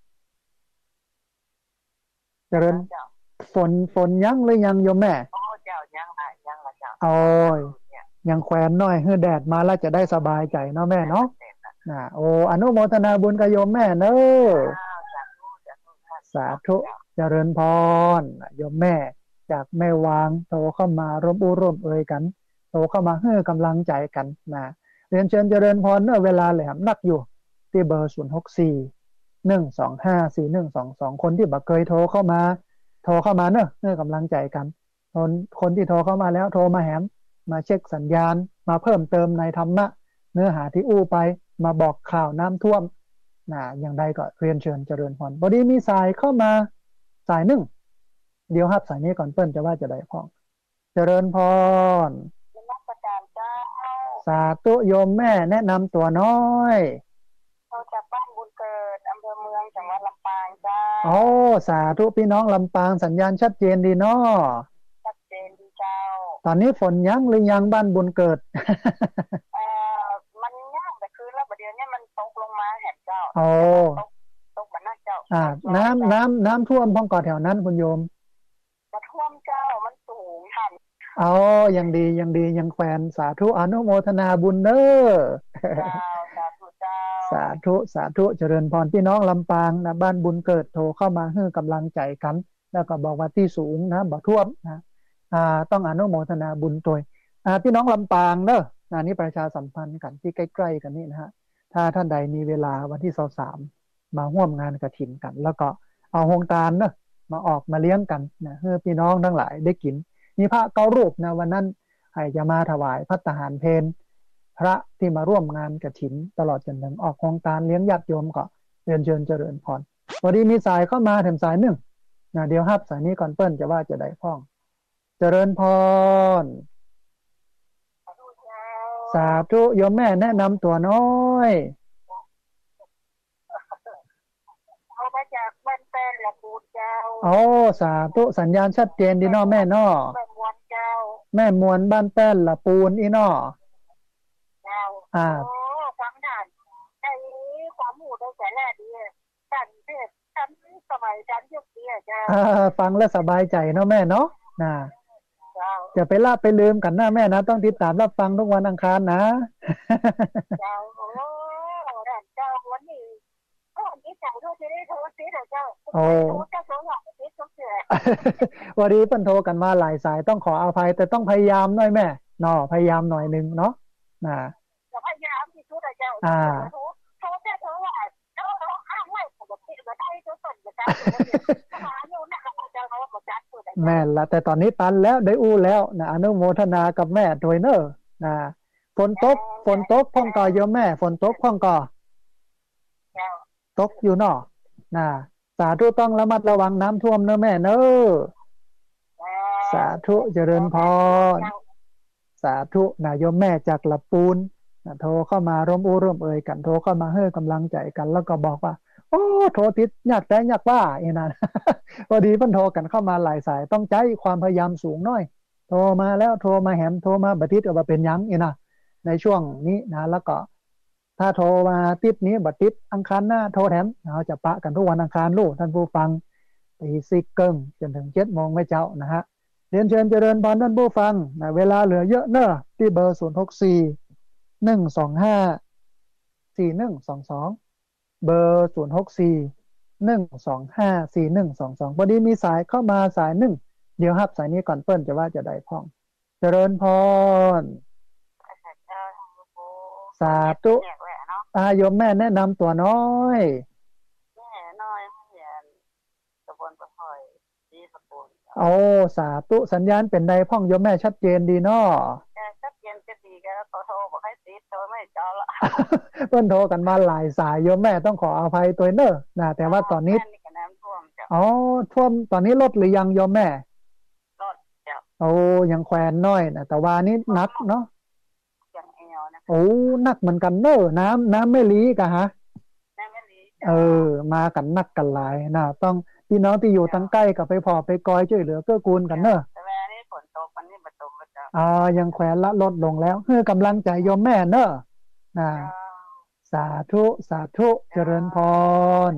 เจริญฝนฝนยังหรือยังโยมแม่โอ้เจ้ายังละยังละเจ้าโอ้ยยังแควนน้อยเฮือแดดมาแล้วจะได้สบายใจเนาะแม่เนาะนะโอ้อนุโมทนาบุญกับโยมแม่เนอะสาธุเจริญพรโยมแม่จากแม่วางโทรเข้ามาร่วมอู้ร่วมเอ่ยกันโทรเข้ามาให้กำลังใจกันนะเรียนเชิญเจริญพรเนอะเวลาแหลมนักอยู่ที่เบอร์ศูนย์หกสี่หนึ่งสองห้าสี่หนึ่งสองสองคนที่บักเคยโทรเข้ามาโทรเข้ามาเนอะให้กำลังใจกันคนคนที่โทรเข้ามาแล้วโทรมาแหมมาเช็คสัญญาณมาเพิ่มเติมในธรรมะเนื้อหาที่อู้ไปมาบอกข่าวน้ำท่วมนะอย่างใดก็เรียนเชิญเจริญพรพอดีมีสายเข้ามาสายหนึ่งเดี๋ยวครับสายนี้ก่อนเปิ้ลจะว่าจะได้พ้องเจริญพรนักประการเจ้าสาธุโยมแม่แนะนำตัวน้อยเราจากบ้านบุญเกิดอำเภอเมืองจังหวัดลำปางเจ้าโอ้สาธุพี่น้องลำปางสัญญาณชัดเจนดีเนาะชัดเจนดีเจ้าตอนนี้ฝนยังหรือยังบ้านบุญเกิดเอ่อมันยากแต่คือแล้วประเดี๋ยวนี้มันตกลงมาแหบเจ้าโอ้ตกตกมาหน้าเจ้าอ่าน้ำน้ำน้ำท่วมพ้องก่อแถวนั้นคุณโยมมาท่วมเจ้ามันสูงทันอ๋อยังดียังดียังแควนสาธุอนุโมทนาบุญเด้อสาธุเจ้าสาธุสาธุเจริญพรพี่น้องลำปางนะบ้านบุญเกิดโทรเข้ามาให้กำลังใจกันแล้วก็บอกว่าที่สูงนะบ่ท่วมนะอ่าต้องอนุโมทนาบุญตัวอ่าพี่น้องลำปางเนอะอันนี้ประชาสัมพันธ์กันที่ใกล้ๆกันนี่นะฮะถ้าท่านใดมีเวลาวันที่สามมาร่วมงานกฐินกันแล้วก็เอาโฮงตาลเนอะมาออกมาเลี้ยงกันนะเพื่อพี่น้องทั้งหลายได้กินมีพระเก้ารูปนะวันนั้นให้จะมาถวายภัตตาหารเพลพระที่มาร่วมงานกฐินตลอดจนถึงออกโครงการเลี้ยงญาติโยมก็เรียนเชิญเจริญพรพอดีมีสายเข้ามาแถมสายหนึ่งนะเดี๋ยวฮับสายนี้ก่อนเปิ้ลจะว่าจะได้พ้องเจริญพรสาธุโยมแม่แนะนำตัวน้อยเขามาจากบ้านแป้นละปูนเจ้าโอ้สาธุสัญญาณชัดเจนดีน้อแม่น้อแม่มวนเจ้าแม่มวนบ้านแป้นละปูนอีน้อเจ้าอ่าโอ้ฟังด่านไอ้ความหูได้แต่แรกดีกันเทศฉันสมัยฉันยุคนี้เจ้าอ่าฟังแล้วสบายใจเนาะแม่เนาะนะจะไปลาบไปลืมกันหน้าแม่นะต้องติดตามรับฟังทุกวันอังคารนะเจ้าโอ้ด่านเจ้าวันนี้ก็นิสัยก็จะได้โทรซีเจ้าโอ้เจ้าโทรหลับซีทุกเดือนวันนี้เพิ่นโทรกันมาหลายสายต้องขออภัยแต่ต้องพยายามหน่อยแม่เนาะพยายามหน่อยนึงเนาะนะจะพยายามที่สุดเจ้าอ่าโทรโทรแค่โทรว่าเจ้าเราอ้างไว้ปกติก็ได้ทุกคนจะได้หาอยู่นะเจ้าเขาก็จัดตัวแม่ละแต่ตอนนี้ตันแล้วได้อู้แล้วนะอนุโมทนากับแม่โดยเนอนะฝนตกฝนตกพ่องก่อโยมแม่ฝนตกพ่องก่อตกอยู่เนาะนะสาธุต้องระมัดระวังน้ำท่วมเนอะแม่เนอะสาธุเจริญพรสาธุนะโยมแม่จากละปูนนะโทรเข้ามาร่วมอู้ร่วมเอ่ยกันโทรเข้ามาให้กำลังใจกันแล้วก็บอกว่าโอ้โทรติดยากแต่ยากว่าอีนั่นพอดีเพิ่นโทรกันเข้ามาหลายสายต้องใจความพยายามสูงหน่อยโทรมาแล้วโทรมาแหมโทรมาบัดติดว่าเป็นยังอีน่ะในช่วงนี้นะแล้วก็ถ้าโทรมาติดนี้บัดติดอังคารหน้าโทรแถมเราจะปะกันทุกวันอังคารลูกท่านผู้ฟังตีสิบเกิงจนถึงเจ็ดโมงไม่เจ้านะฮะเรียนเชิญเจริญพรท่านผู้ฟังนะเวลาเหลือเยอะเนอะที่เบอร์ศูนย์ หก สี่ หนึ่ง สอง ห้า สี่ หนึ่ง สอง สองเบอร์ศูนย์ หก สี่ หนึ่ง สอง ห้า สี่ หนึ่ง สอง สองพอดีมีสายเข้ามาสายหนึ่งเดี๋ยวครับสายนี้ก่อนเปิ้ลจะว่าจะได้พ้องเจริญพรสาธุอาโยมแม่แนะนำตัวน้อยแม่น้อยเรียนตะบนปะหอยดีสกุลโอ้สาธุสัญญาณเป็นใดพ้องโยมแม่ชัดเจนดีเนาะชัดเจนจะดีก็เขาโทรบอกให้ติดโทรไม่จอละเพิ่นโทรกันมาหลายสายโยมแม่ต้องขออภัยตัวเนอะนะแต่ว่าตอนนี้อ๋อท่วมตอนนี้ลดหรือยังโยมแม่ลดจ้ะโอ้ยังแควนน้อยนะแต่ว่านี้หนักเนาะยังเอวนะโอ้หนักเหมือนกันเนอะน้ำน้ำไม่ลีกะฮะน้ำไม่ลีเออมากันหนักกันหลายนะต้องพี่น้องที่อยู่ตั้งใกล้กับไปพอไปกอยช่วยเหลือเกื้อกูลกันเนอะแต่เวลานี้ฝนตกมันนี่มาตกแล้วจ้ะอ่ายังแควนละลดลงแล้วเพื่อกำลังใจโยมแม่เนอะนะสาธุสาธุเจริญพร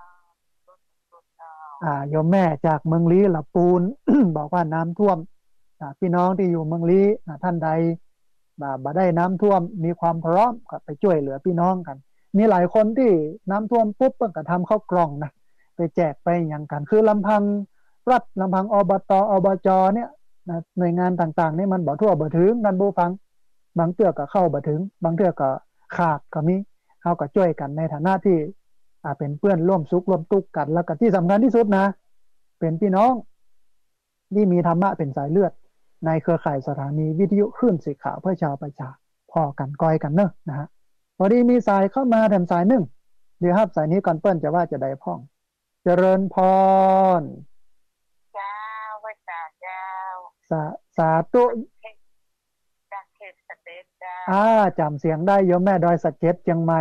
อ่าโยมแม่จากเมืองลี้ละปูน บอกว่าน้ำท่วมพี่น้องที่อยู่เมืองลี้ท่านใดบ่บ่ได้น้ำท่วมมีความพร้อมก็ไปช่วยเหลือพี่น้องกันมีหลายคนที่น้ำท่วมปุ๊บก็ทำข้าวกล่องนะไปแจกไปอย่างกันคือลำพังรัฐลำพังอบตอบจเนี่ยนะหน่วยงานต่างๆนี่มันบ่ทั่วบ่ถึงนั่นผู้ฟังบางเทื่อก็เข้าบ่ถึงบางเทื่อก็ขาดก็มีเขาก็ช่วยกันในฐานะที่อ่าเป็นเพื่อนร่วมสุขร่วมทุกข์กันแล้วก็ที่สำคัญที่สุดนะเป็นพี่น้องที่มีธรรมะเป็นสายเลือดในเครือข่ายสถานีวิทยุคลื่นสีขาวเพื่อชาวประชาพอกันก้อยกันเนอะนะฮะพอดีมีสายเข้ามาแถมสายหนึ่งเดี๋ยวครับสายนี้ก่อนเปิ้ลจะว่าจะได้พ้องเจริญพรเจ้าพระเจ้าสาสาธุจากเขตสเต็ปเจ้าอ่าจำเสียงได้โยมแม่ดอยสะเก็ดเชียงใหม่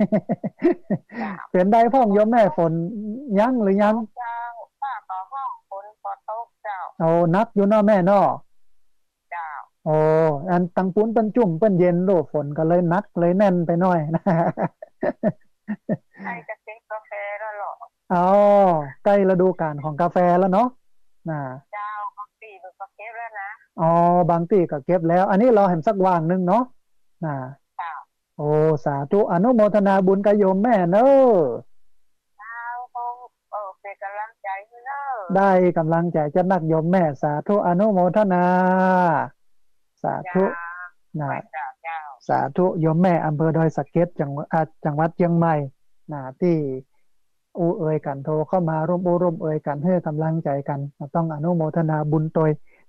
เป็นได้พ้องโยมแม่ฝนยั้งหรือยังเจ้าป้าต่อห้องฝนปอตกเจ้าโอ้นักอยู่เนาะแม่เนาะเจ้าโอ้อันตังปุ้นเป็นจุ่มเป็นเย็นโลฝนก็เลยนักเลยแน่นไปหน่อยนะใกล้จะเก็บกาแฟแล้วหรออ๋อใกล้ฤดูกาลของกาแฟแล้วเนาะน่ะเจ้าบางปีก็เก็บแล้วนะอ๋อบางปีก็เก็บแล้วอันนี้รอให้สักว่างนึงเนาะน่ะเจ้าโอ้สาธุอนุโมทนาบุญกับโยมแม่เนอะเจ้าคงเออเป็นกำลังใจให้เนอะได้กำลังใจจะนักโยมแม่สาธุอนุโมทนาสาธุน่ะสาธุโยมแม่อำเภอดอยสะเก็ดจังหวัดจังหวัดเชียงใหม่น่ะที่อู้เอ่ยกันโทรเข้ามาร่วมอู้ร่วมเอ่ยกันให้กำลังใจกันต้องอนุโมทนาบุญโดย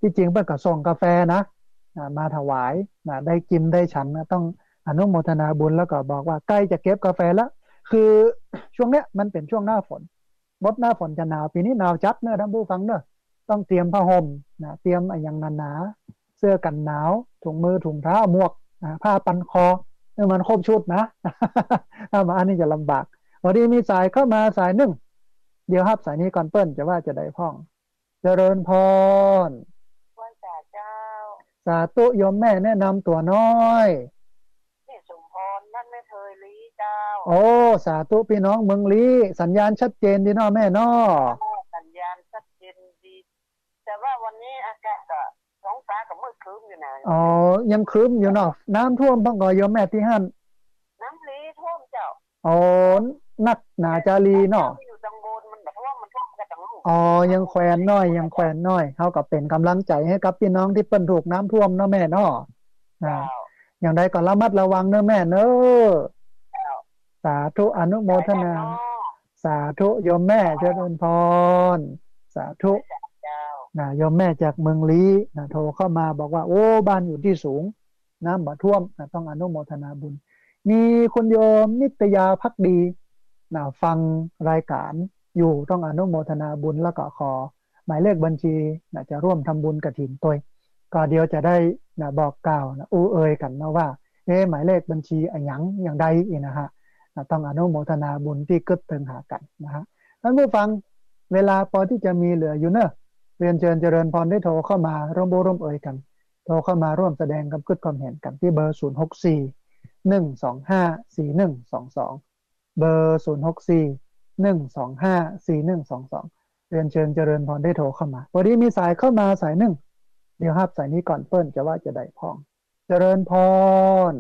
ที่จริงเพิ่นก็ส่งกาแฟนะนะมาถวายนะได้กินได้ฉันนะต้องอนุโมทนาบุญแล้วก็บอกว่าใกล้จะเก็บกาแฟแล้วคือช่วงเนี้ยมันเป็นช่วงหน้าฝนมดหน้าฝนจะหนาวปีนี้หนาวจัดเนอะท่านผู้ฟังเนอะต้องเตรียมผ้าห่มนะเตรียมอะไรอย่างหนาๆเสื้อกันหนาวถุงมือถุงเท้าหมวกนะผ้าปันคอเนี่ยมันครบชุดนะ ถ้ามาอันนี้จะลำบากวันนี้มีสายเข้ามาสายหนึ่งเดี๋ยวครับสายนี้ก่อนเปิ้ลจะว่าจะได้พ้องเจริญพรไหว้จ่าเจ้าสาธุโยมแม่แนะนำตัวน้อยนี่สมพรนั่นไม่เคยลีเจ้าโอ้สาธุพี่น้องเมืองลีสัญญาณชัดเจนดีเนาะแม่เนาะสัญญาณชัดเจนดีแต่ว่าวันนี้อากาศก็ท้องฟ้าก็มืดครึ้มอยู่นะอ๋อยังครึ้มอยู่เนาะน้ำท่วมพังก่อโยมแม่ที่หั่นน้ำลีท่วมเจ้าอ๋อนักหนาจารีเนาะอยู่ตังโบนมันแบบว่ามันท่วมกันตังลูกอ๋อยังแขวนน้อยยังแขวนน้อยเฮาก็เป็นกำลังใจให้กับพี่น้องที่เปิ้นถูกน้ำท่วมเนาะแม่เนาะนะอย่างใดก็ระมัดระวังเนอะแม่เนอะสาธุอนุโมทนาสาธุโยมแม่เจริญพรสาธุนะโยมแม่จากเมืองลี้นะโทรเข้ามาบอกว่าโอ้บ้านอยู่ที่สูงน้ำบ่ท่วมนะต้องอนุโมทนาบุญมีคุณโยมนิตยาภักดีนะฟังรายการอยู่ต้องอนุโมทนาบุญแล้วก็ขอหมายเลขบัญชีนะจะร่วมทำบุญกฐินตัวก็เดียวจะได้นะบอกกล่าวนะอู้เอ่ยกันนะว่าเอ๊ะหมายเลขบัญชีอะหยังอย่างใดอีกนะฮะนะต้องอนุโมทนาบุญที่กึศตึงหากันนะฮะท่านผู้ฟังเวลาพอที่จะมีเหลืออยู่เนอะเรียนเชิญเจริญพรได้โทรเข้ามาร่วมโบร่วมเอ่ยกันโทรเข้ามาร่วมแสดงกับกึศความเห็นกันที่เบอร์ศูนย์ หก สี่ หนึ่ง สอง ห้า สี่ หนึ่ง สอง สองเบอร์ศูนย์ หก สี่ หนึ่ง สอง ห้า สี่ หนึ่ง สอง สองเรียนเชิญเจริญพรได้โทรเข้ามาวันนี้มีสายเข้ามาสายหนึ่งเดี๋ยวครับสายนี้ก่อนเปิ้ลจะว่าจะได้พ้องเจริญพร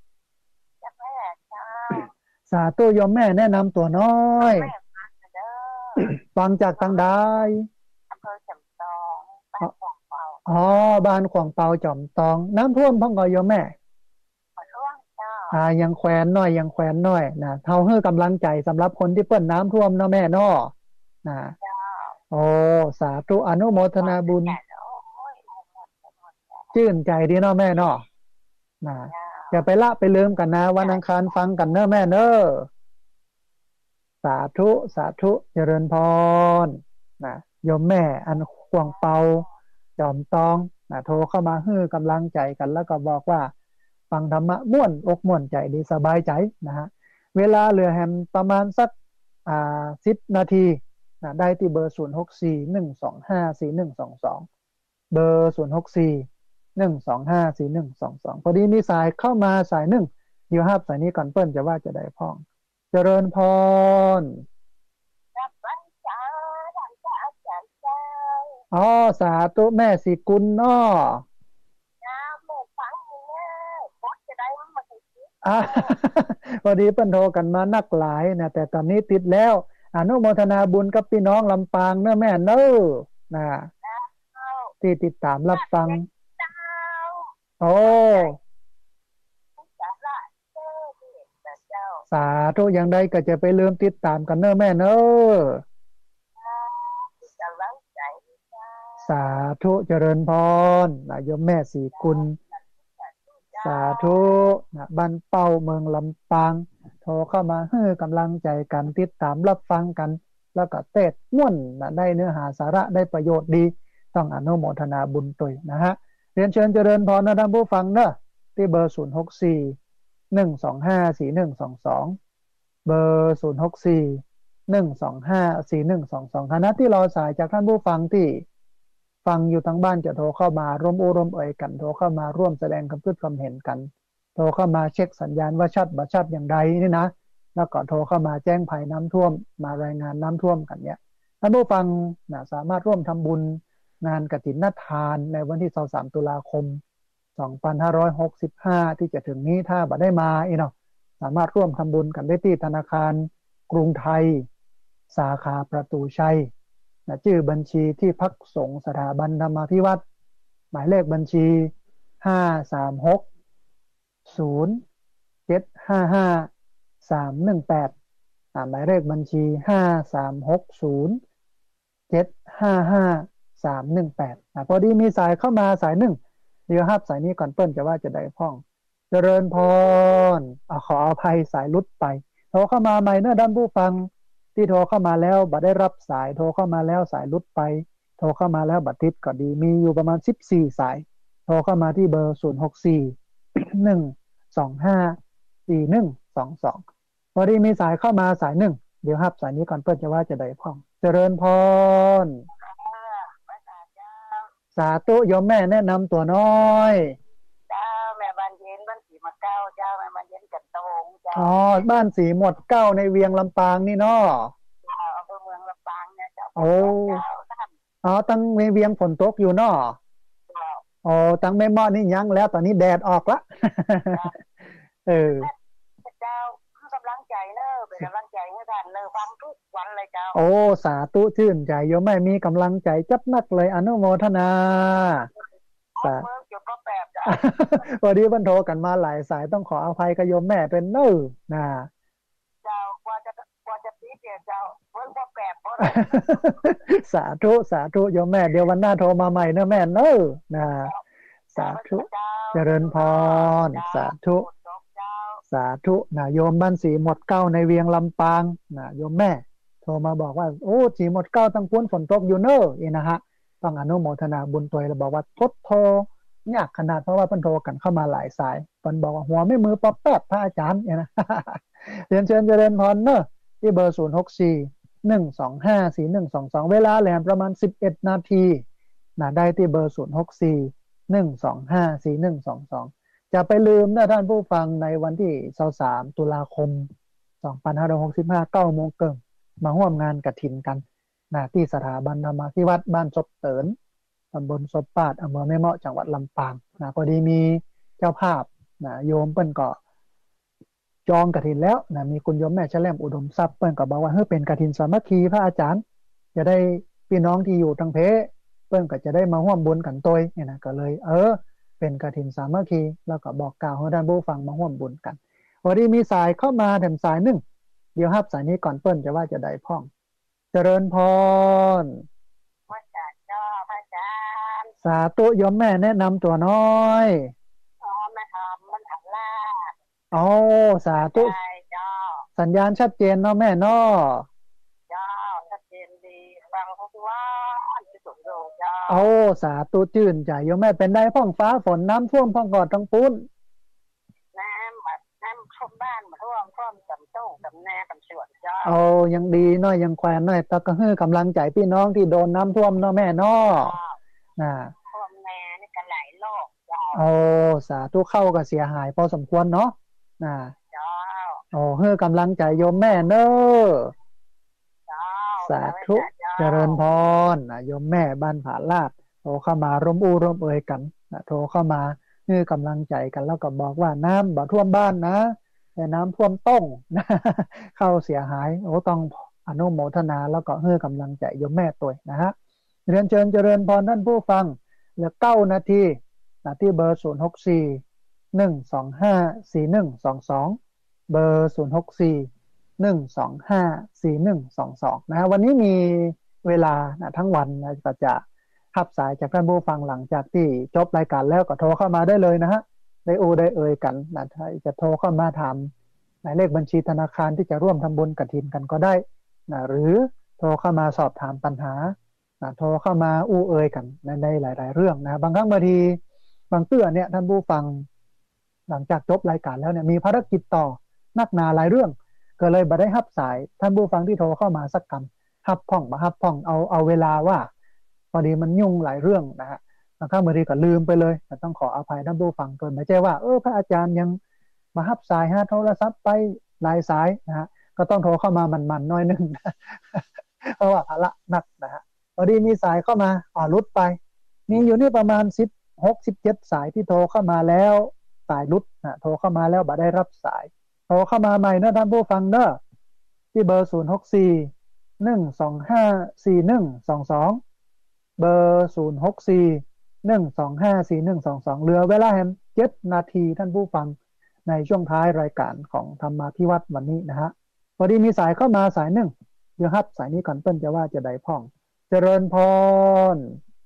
สาธุโยมแม่แนะนำตัวน้อยฟังจากทางใดอำเภอจอมตองบ้านขวางเปาอ๋อบ้านขวางเปาจอมตองน้ำท่วมพ้องก่อโยมแม่ท่วมเจ้าอ่ายังแขวนน้อยยังแขวนน้อยนะเท่าให้กำลังใจสำหรับคนที่เปิ้นน้ำท่วมเนาะแม่เนาะนะโอ้สาธุอนุโมทนาบุญชื่นใจดีเนาะแม่เนาะนะอย่าไปละไปลืมกันนะวันอังคารฟังกันเนอะแม่เนอะสาธุสาธุเจริญพรนะโยมแม่อันขวางเปาจอมตองนะโทรเข้ามาให้กำลังใจกันแล้วก็บอกว่าฟังธรรมะม่วนอกม่วนใจดีสบายใจนะฮะเวลาเหลือแฮมประมาณสักอ่าสิบนาทีนะได้ที่เบอร์ศูนย์ หก สี่ หนึ่ง สอง ห้า สี่ หนึ่ง สอง สองเบอร์ศูนย์ หก สี่ หนึ่ง สอง ห้า สี่ หนึ่ง สอง สองพอดีมีสายเข้ามาสายหนึ่งเดี๋ยวครับสายนี้ก่อนเปิ้ลจะว่าจะได้พ้องเจริญพรอ๋อสาธุแม่สิกุลเนาะอ่าพอดีเปิ้นโทรกันมานักหลายนะแต่ตอนนี้ติดแล้วอนุโมทนาบุญกับพี่น้องลำปางเนอะแม่เนอะนะที่ติดตามรับฟังโอ้สาธุอย่างใดก็จะไปลืมติดตามกันเนอะแม่เนอะสาธุเจริญพรนะโยมแม่สีกุลสาธุนะบ้านเป้าเมืองลำปางโทรเข้ามาให้กำลังใจกันติดตามรับฟังกันแล้วก็เทศม่วนนะได้เนื้อหาสาระได้ประโยชน์ดีต้องอนุโมทนาบุญตุยนะฮะเรียนเชิญเจริญพรนะท่านผู้ฟังเนอะที่เบอร์ศูนย์ หก สี่ หนึ่ง สอง ห้า สี่ หนึ่ง สอง สองเบอร์ศูนย์ หก สี่ หนึ่ง สอง ห้า สี่ หนึ่ง สอง สองคณะที่รอสายจากท่านผู้ฟังที่ฟังอยู่ทางบ้านจะโทรเข้ามาร่วมโอ้ร่วมเอ่ยกันโทรเข้ามาร่วมแสดงความคิดความเห็นกันโทรเข้ามาเช็คสัญญาณว่าชัดบ่ชัดอย่างใดนี่นะแล้วก็โทรเข้ามาแจ้งภัยน้ำท่วมมารายงานน้ำท่วมกันเนี่ยท่านผู้ฟังนะสามารถร่วมทำบุญงานกฐินทานในวันที่ยี่สิบสามตุลาคมสองพันห้าร้อยหกสิบห้าที่จะถึงนี้ถ้าบ่ได้มาอีกเนาะสามารถร่วมทำบุญกันได้ที่ธนาคารกรุงไทยสาขาประตูชัยนะชื่อบัญชีที่พักสงฆ์สถาบันธรรมาภิวัตรหมายเลขบัญชีห้า สาม หก ศูนย์ เจ็ด ห้า ห้า สาม หนึ่ง แปดหมายเลขบัญชีห้า สาม หก ศูนย์ เจ็ด ห้า ห้าสามหนึ่งแปดนะพอดีมีสายเข้ามาสายหนึ่งเดี๋ยวฮับสายนี้ก่อนเปิ้ลจะว่าจะได้พ้องเจริญพรอ่ะขออภัยสายลุดไปโทรเข้ามาใหม่เนอะด้านผู้ฟังที่โทรเข้ามาแล้วบัดได้รับสายโทรเข้ามาแล้วสายลุดไปโทรเข้ามาแล้วบัดติดก็ดีมีอยู่ประมาณสิบสี่สายโทรเข้ามาที่เบอร์ศูนย์ หก สี่ หนึ่ง สอง ห้า สี่ หนึ่ง สอง สองพอดีมีสายเข้ามาสายหนึ่งเดี๋ยวฮับสายนี้ก่อนเปิ้ลจะว่าจะได้พ้องเจริญพรสาธุโยมแม่แนะนำตัวน้อยเจ้าแม่บานเย็นบ้านสีมะเก้าเจ้าแม่บานเย็นกันตงเจ้าอ๋อบ้านสีหมดเก้าในเวียงลำปางนี่เนาะเจ้าอำเภอเมืองลำปางเนี่ยเจ้าโอ้อ๋อตั้งในเวียงฝนตกอยู่เนาะโอ้ตั้งไม่มอดนี่ยังแล้วตอนนี้แดดออกละเออเจ้ากำลังใจเนอะเป็นกำลังใจให้ท่านเนอะฟังทุกวันเลยเจ้าโอ้สาธุชื่นใจโยมแม่มีกำลังใจจัดนักเลยอนุโมทนาสาธุจุดก็แปบจ้าพอดีบรรโทรกันมาหลายสายต้องขออภัยกับโยมแม่เป็นเนอนะเจ้ากว่าจะกว่าจะตีเดียเจ้าเพิ่งก็แปบเพราะสาธุสาธุโยมแม่เดี๋ยววันหน้าโทรมาใหม่เนอะแม่เนอนะสาธุเจริญพรสาธุสาธุนะโยมบ้านสีหมดเก้าในเวียงลำปางนะโยมแม่โทรมาบอกว่าโอ้สีหมดเก้าตั้งพ้นฝนตกอยู่เนอะเองนะฮะต้องอนุโมทนาบุญตัวเราบอกว่าทดโทรยากขนาดเพราะว่าเพิ่นโทรกันเข้ามาหลายสายเพิ่นบอกว่าหัวไม่มือป๊อปแป๊บพระอาจารย์เนี่ยนะเรียนเชิญเจริญพรเนอะที่เบอร์ศูนย์ หก สี่ หนึ่ง สอง ห้า สี่ หนึ่ง สอง สองเวลาแหลมประมาณสิบเอ็ดนาทีนะได้ที่เบอร์ศูนย์ หก สี่ หนึ่ง สอง ห้า สี่ หนึ่ง สอง สองจะไปลืมนะท่านผู้ฟังในวันที่ยี่สิบสามตุลาคมสองพันห้าร้อยหกสิบห้า เก้าโมงเกิงมาร่วมงานกฐินกันนะที่สถาบันธรรมาภิวัตรบ้านศพเตินตำบลศพปาดอำเภอแม่เมาะจังหวัดลำปางนะพอดีมีเจ้าภาพนะโยมเปิ้นก็จองกฐินแล้วนะมีคุณโยมแม่ชะแลมอุดมทรัพย์เปิ้นก็บอกว่าเฮ้ยเป็นกฐินสามัคคีพระอาจารย์จะได้พี่น้องที่อยู่ทางเพเปิ้นก็จะได้มาร่วมบุญกันตัวเนี่ยนะก็เลยเออเป็นกฐินสามัคคีแล้วก็บอกกล่าวให้ท่านผู้ฟังมาร่วมบุญกันพอดีมีสายเข้ามาแถมสายหนึ่งเดี๋ยวฮับสายนี้ก่อนเปิ้นจะว่าจะได้พ้องเจริญพรพระอาจารย์จ้าพระอาจารย์สาธุโยมแม่แนะนำตัวน้อยอ๋อแม่ทำมันถังลาดอ๋อสาธุสัญญาณชัดเจนเนาะแม่เนาะจ้าชัดเจนดีฟังเขาว่าที่สุดโลกจ้าโอ้สาธุชื่นใจโยมแม่เป็นได้พ้องฟ้าฝนน้ำท่วมพ้องกอดทั้งปุ้นน้ำแบบน้ำท่วมบ้านมาท่วมท่วมจำโต้จำแน่จำสวนจ้าโอ้ยังดีน้อยยังแควนน้อยตะก็ให้กำลังใจพี่น้องที่โดนน้ำท่วมเนาะแม่เนาะน่ะท่วมแน่นี่กันหลายโลกจ้าโอ้สาธุเข้าก็เสียหายพอสมควรเนาะน่ะจ้าโอ้ให้กำลังใจโยมแม่เนอะสาธุเจริญพรนะโยมแม่บ้านผาลาดโทรเข้ามาร่วมอู้ร่วมเอ่ยกันนะโทรเข้ามาให้กำลังใจกันแล้วก็บอกว่าน้ำบ่ท่วมบ้านนะแต่น้ำท่วมต้งนะเข้าเสียหายโอ้ต้องอนุโมทนาแล้วก็ให้กำลังใจโยมแม่ตัวนะฮะเรียนเชิญเจริญพรท่านผู้ฟังเหลือเก้านาทีนะที่เบอร์ศูนย์ หก สี่ หนึ่ง สอง ห้า สี่ หนึ่ง สอง สองเบอร์ศูนย์ หก สี่ หนึ่ง สอง ห้า สี่ หนึ่ง สอง สองนะฮะวันนี้มีเวลานะทั้งวันนะก็จะขับสายจากท่านผู้ฟังหลังจากที่จบรายการแล้วก็โทรเข้ามาได้เลยนะฮะได้อูได้เอ่ยกันนะถ้าจะโทรเข้ามาถามหมายเลขบัญชีธนาคารที่จะร่วมทำบุญกฐินกันก็ได้นะหรือโทรเข้ามาสอบถามปัญหานะโทรเข้ามาอู้เอ่ยกันในในหลายๆเรื่องนะบางครั้งบางทีบางเตื้อเนี่ยท่านผู้ฟังหลังจากจบรายการแล้วเนี่ยมีภารกิจต่อนักหนาหลายเรื่องก็เลยบ่ได้รับสายท่านผู้ฟังที่โทรเข้ามาสักคำรับพ่องมารับพ่องเอาเอาเวลาว่าพอดีมันยุ่งหลายเรื่องนะฮะบางครั้งบางทีก็ลืมไปเลยต้องขออภัยท่านผู้ฟังก่อนไม่ใช่ว่าเออพระอาจารย์ยังมารับสายฮะโทรศัพท์ไปหลายสายนะฮะก็ต้องโทรเข้ามามันๆน้อยนึงเพราะว่าภาระหนักนะฮะพอดีมีสายเข้ามาอ่อลุดไปมีอยู่นี่ประมาณสิบหก สิบเจ็ดสายที่โทรเข้ามาแล้วสายลุดนะโทรเข้ามาแล้วบ่ได้รับสายโทรเข้ามาใหม่นะท่านผู้ฟังเนอะที่เบอร์ศูนย์ หก สี่ หนึ่ง สอง ห้า สี่ หนึ่ง สอง สองเบอร์ศูนย์ หก สี่ หนึ่ง สอง ห้า สี่ หนึ่ง สอง สองเหลือเวลาแฮมเจ็ดนาทีท่านผู้ฟังในช่วงท้ายรายการของธรรมาภิวัตรวันนี้นะฮะพอดีมีสายเข้ามาสายหนึ่งเดี๋ยวครับสายนี้ก่อนเปิ้ลจะว่าจะได้พ่องเจริญพร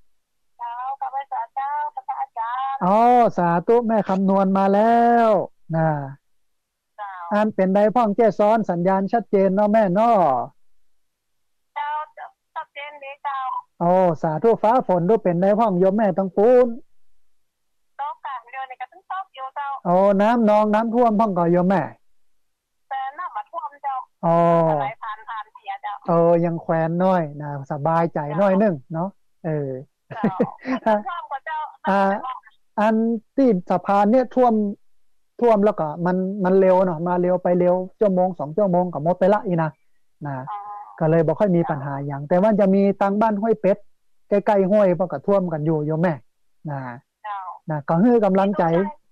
อ๋อสาธุแม่คำนวณมาแล้วนะเจ้าอันเป็นไดพ้องแจ้ซ้อนสัญญาณชัดเจนเนาะแม่เนาะเจ้าเจ้าตัดเจนดีเจ้าโอ้สาธุฟ้าฝนดูเป็นไดพ้องโยมแม่ตังปูนตอกกันเดียวในกระตุ้นตอกอยู่เจ้าโอ้น้ำนองน้ำท่วมพ้องก่อโยมแม่แต่น้ำมาท่วมเจ้าโอ้น้ำอะไรผ่านผ่านเสียเจ้าเออยังแควนน้อยนะสบายใจน้อยนึงเนาะเออเจ้าท่วมกว่าเจ้าอ่าอันที่สะพานเนี่ยท่วมท่วมแล้วก็มันมันเร็วเนาะมาเร็วไปเร็วชั่วโมงสองชั่วโมงกับหมดไปละอีนะนะก็เลยบอกค่อยมีปัญหาอย่างแต่ว่าจะมีตังบ้านห้วยเป็ดใกล้ๆห้วยเพราะก็ท่วมกันอยู่โยมแม่นะนะก็ให้กำลังใจ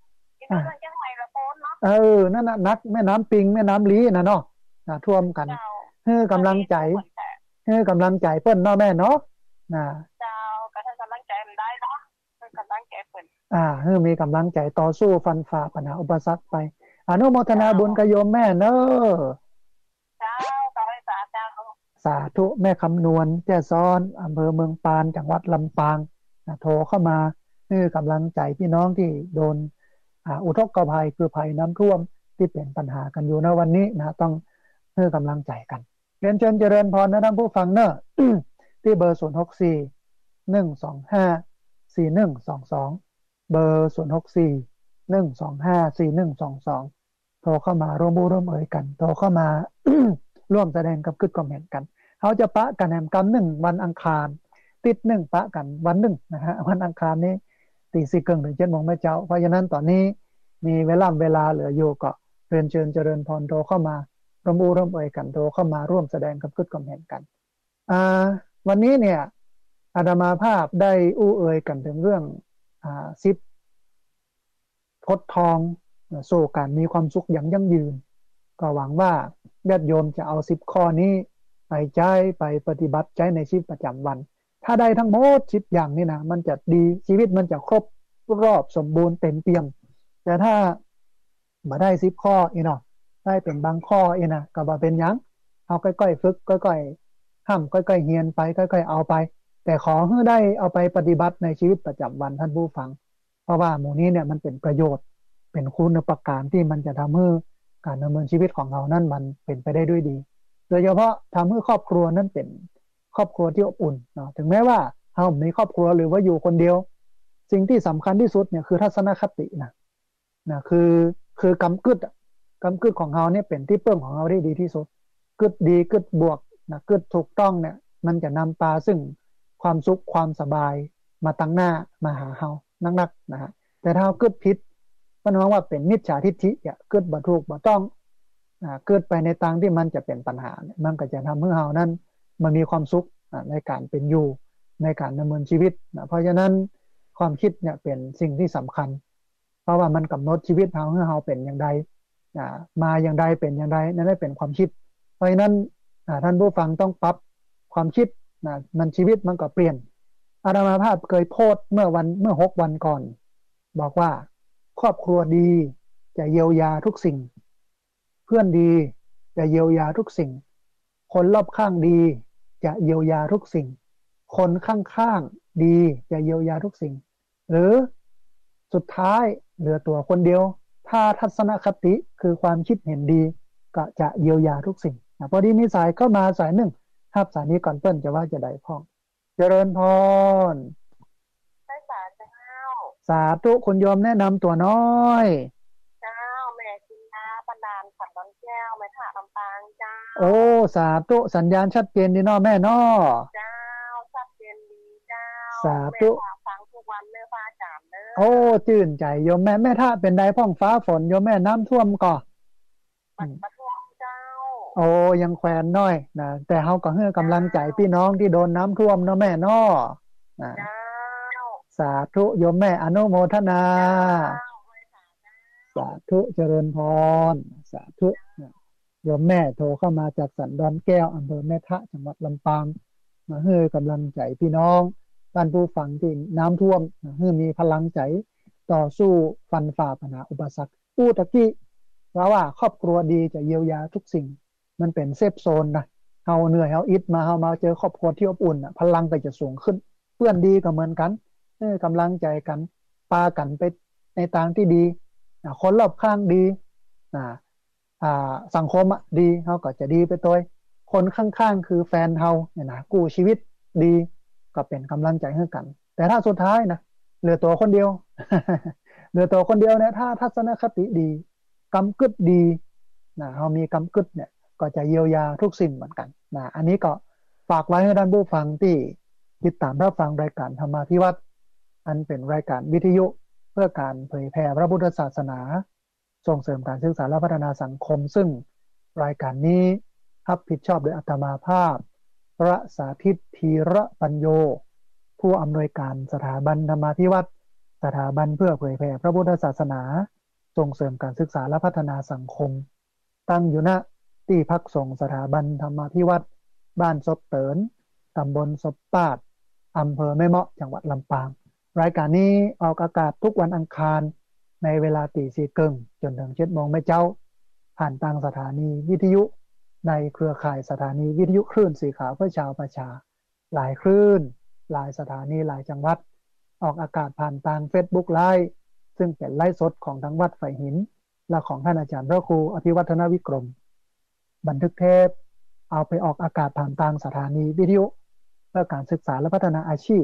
เออนั่นน่ะนักแม่น้ำปิงแม่น้ำลีนะเนาะนะท่วมกันให้กำลังใจให้กำลังใจเปิ้นเนาะแม่เนาะนะเจ้าก็ให้กำลังใจมันได้เนาะให้กำลังใจเปิ้นอ่าให้มีกำลังใจต่อสู้ฟันฝ่าปัญหาอุปสรรคไปอนุโมทนาบุญกับโยมแม่เนอะเจ้าขอให้สาเจ้าสาธุแม่คำนวณแจ้ซ้อนอำเภอเมืองปานจังหวัดลำปางนะโทรเข้ามาให้กำลังใจพี่น้องที่โดนอ่าอุทกภัยคือภัยน้ำท่วมที่เป็นปัญหากันอยู่ในวันนี้นะต้องให้กำลังใจกันเรียนเชิญเจริญพรนะท่านผู้ฟังเนอะ ที่เบอร์ศูนย์หกสี่หนึ่งสองห้าสี่หนึ่งสองสองเบอร์ศูนย์หกสี่หนึ่งสองห้าสี่หนึ่งสองสองโทรเข้ามาร่วมบูร่วมเอ่ยกันโทรเข้ามา ร่วมแสดงกับกึศคอมเมนต์กันเขาจะปะกันแหมกำหนึ่งวันอังคารติดหนึ่งปะกันวันหนึ่งนะฮะวันอังคารนี้ตีสี่ครึ่งถึงเจ็ดโมงแม่เจ้าเพราะฉะนั้นตอนนี้มีเวลาเวลาเหลืออยู่ก็เรียนเชิญเจริญพรโทรเข้ามาร่วมบูร่วมเอ่ยกันโทรเข้ามาร่วมแสดงกับกึศคอมเมนต์กันอ่าวันนี้เนี่ยอาตมาภาพได้อู้เอ่ยกันถึงเรื่องอ่าซิปทดทองโซ่การมีความสุขอย่างยั่งยืนก็หวังว่าญาติโยมจะเอาสิบข้อนี้ไปใช้ไปปฏิบัติใช้ในชีวิตประจำวัน ถ้าได้ทั้งหมดสิบอย่างนี่นะมันจะดีชีวิตมันจะครบรอบสมบูรณ์เต็มเปี่ยมแต่ถ้ามาได้สิบข้ออีเนาะได้เป็นบางข้ออีนะก็บ่เป็นหยังเอาค่อยๆฝึกค่อยๆห้ามค่อยๆเฮียนไปค่อยๆเอาไปแต่ขอให้ได้เอาไปปฏิบัติในชีวิตประจำวันท่านผู้ฟังเพราะว่าหมู่นี้เนี่ยมันเป็นประโยชน์เป็นคุณประการที่มันจะทำให้การดำเนินชีวิตของเรานั้นมันเป็นไปได้ด้วยดีโดยเฉพาะทำให้ครอบครัวนั้นเป็นครอบครัวที่อบอุ่นเนาะถึงแม้ว่าเรามีครอบครัวหรือว่าอยู่คนเดียวสิ่งที่สำคัญที่สุดเนี่ยคือทัศนคตินะนะคือคือกำกึดกำกึดของเราเนี่ยเป็นที่เปิ้งของเราได้ดีที่สุดกึดดีกึดบวกนะกึดถูกต้องเนี่ยมันจะนำพาซึ่งความสุขความสบายมาตั้งหน้ามาหาเรานักๆนะฮะแต่ถ้าเรากึดผิดก็น้องว่าเป็นมิจฉาทิฏฐิเนี่ยกึดบ่ถูกบ่ต้องนะเกิดไปในทางที่มันจะเป็นปัญหาเนี่ยมันก็จะทำให้เรานั้นมันมีความสุขในการเป็นอยู่ในการดำเนินชีวิตนะเพราะฉะนั้นความคิดเนี่ยเป็นสิ่งที่สำคัญเพราะว่ามันกำหนดชีวิตเราให้เราเป็นอย่างไรมาอย่างไรเป็นอย่างไรนั่นได้เป็นความคิดเพราะฉะนั้นท่านผู้ฟังต้องปรับความคิดนะมันชีวิตมันก็เปลี่ยนอาตมาภาพเคยโพสต์เมื่อวันเมื่อหกวันก่อนบอกว่าครอบครัวดีจะเยียวยาทุกสิ่งเพื่อนดีจะเยียวยาทุกสิ่งคนรอบข้างดีจะเยียวยาทุกสิ่งคนข้างๆดีจะเยียวยาทุกสิ่งหรือสุดท้ายเหลือตัวคนเดียวถ้าทัศนคติคือความคิดเห็นดีก็จะเยียวยาทุกสิ่งพอดีมีสายเข้ามาสายหนึ่งครับสายนี้ก่อนเปิ้ลจะว่าจะได้พ้องเจริญพรสาธุสาธุคุณโยมแนะนำตัวน้อยเจ้าแม่กินน้าบันดาลขันน้องแก้วแม่ถ่าลำปางเจ้าโอ้สาธุสัญญาณชัดเจนดีเนาะแม่เนาะเจ้าชัดเจนดีเจ้าสาธุฟังทุกวันเลยฟ้าจามเลยโอ้ตื่นใจโยมแม่แม่ท่าเป็นใดพ้องฟ้าฝนโยมแม่น้ำท่วมก่อมันมาท่วมเจ้าโอ้ยังแควนน้อยนะแต่เฮาก็ให้กำลังใจพี่น้องที่โดนน้ำท่วมเนาะแม่เนาะนะสาธุโยมแม่อนุโมทนาสาธุเจริญพรสาธุโยมแม่โทรเข้ามาจากสันดอนแก้วอำเภอแม่ทะจังหวัดลำปางมาให้กำลังใจพี่น้องท่านผู้ฟังที่น้ำท่วมให้มีพลังใจต่อสู้ฟันฝ่าปัญหาอุปสรรคอู้ตะกี้เพราะว่าครอบครัวดีจะเยียวยาทุกสิ่งมันเป็นเซฟโซนนะเฮาเหนื่อยเฮาอิดมาเฮามาเจอครอบครัวที่อบอุ่นพลังก็จะสูงขึ้นเพื่อนดีก็เหมือนกันให้กำลังใจกันปากันไปในทางที่ดีนะคนรอบข้างดีนะอ่าสังคมอ่ะดีเขาก็จะดีไปตัวคนข้างๆคือแฟนเฮาเนี่ยนะกู้ชีวิตดีก็เป็นกำลังใจให้กันแต่ถ้าสุดท้ายนะเหลือตัวคนเดียว เหลือตัวคนเดียวเนี่ยถ้าทัศนคติดีกำกึดดีนะเรามีกำกึดเนี่ยก็จะเยียวยาทุกสิ่งเหมือนกันนะอันนี้ก็ฝากไว้ให้ท่านผู้ฟังที่ติดตามรับฟังรายการธรรมาภิวัตรอันเป็นรายการวิทยุเพื่อการเผยแผ่พระพุทธศาสนาส่งเสริมการศึกษาและพัฒนาสังคมซึ่งรายการนี้รับผิดชอบโดยอาตมาภาพพระสาธิตธีระปัญโยผู้อำนวยการสถาบันธรรมาภิวัตรสถาบันเพื่อเผยแผ่พระพุทธศาสนาส่งเสริมการศึกษาและพัฒนาสังคมตั้งอยู่ณที่พักสงฆ์สถาบันธรรมาภิวัตรบ้านศพเตินตำบลศพปาดอำเภอแม่เมาะจังหวัดลำปางรายการนี้ออกอากาศทุกวันอังคารในเวลาตีสี่ครึ่งจนถึงเจ็ดโมงไม่เจ้าผ่านทางสถานีวิทยุในเครือข่ายสถานีวิทยุคลื่นสีขาวเพื่อชาวประชาหลายคลื่นหลายสถานีหลายจังหวัดออกอากาศผ่านทาง Facebook Live ซึ่งเป็นไลฟ์สดของทั้งวัดไฝหินและของท่านอาจารย์พระครูอภิวัฒนวิกรมบันทึกเทปเอาไปออกอากาศผ่านทางสถานีวิทยุเพื่อการศึกษาและพัฒนาอาชีพ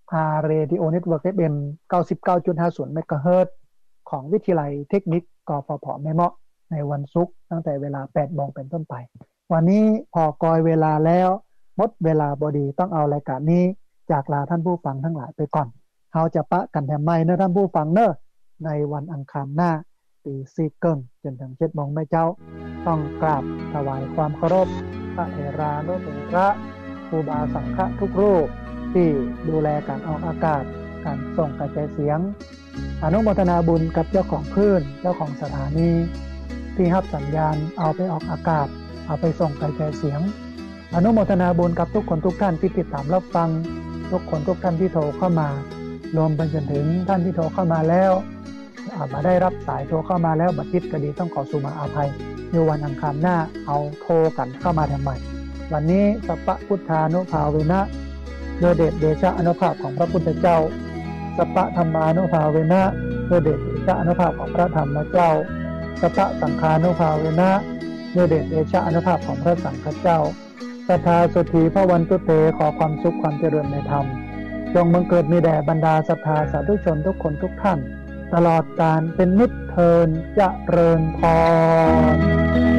R Radio Network เอฟ เอ็ม เก้าสิบเก้าจุดห้าศูนย์ เมกะเฮิรตซ์ของวิทยาลัยเทคนิคกฟผ.แม่เมาะในวันศุกร์ตั้งแต่เวลา แปดโมงเป็นต้นไปวันนี้พอกอยเวลาแล้วหมดเวลาบดีต้องเอารายการนี้จากลาท่านผู้ฟังทั้งหลายไปก่อนเราจะปะกันแถมใหม่นะท่านผู้ฟังเนอะในวันอังคารหน้าตีสี่ครึ่งจนถึงเจ็ดโมงไม่เจ้าต้องกราบถวายความเคารพพระเถรานุเถระครูบาสังฆทุกรูปที่ดูแลการออกอากาศการส่งกระจายเสียงอนุโมทนาบุญกับเจ้าของคลื่นเจ้าของสถานีที่รับสัญญาณเอาไปออกอากาศเอาไปส่งกระจายเสียงอนุโมทนาบุญกับทุกคนทุกท่านที่ติดตามรับฟังทุกคนทุกท่านที่โทรเข้ามารวมไปจนถึงท่านที่โทรเข้ามาแล้วมาได้รับสายโทรเข้ามาแล้วบัดติดก็ดีต้องขอสุมาอาภัยในวันอังคารหน้าเอาโทรกันเข้ามาทำไมวันนี้สัพพพุทธานุภาเวนะโดยเดชเดชะอนุภาพของพระพุทธเจ้าสัพพธรรมานุภาเวนะโดยเดชเดชะอนุภาพของพระธรรมเจ้าสัพพสังฆานุภาเวนะโดยเดชเดชะอนุภาพของพระสังฆเจ้าสัทธาสุธีพระวันตุเตขอความสุขความเจริญในธรรมจงบังเกิดมีแด่บรรดาศรัทธาสาธุชนทุกคนทุกท่านตลอดกาลเป็นนิจเทินเจริญพร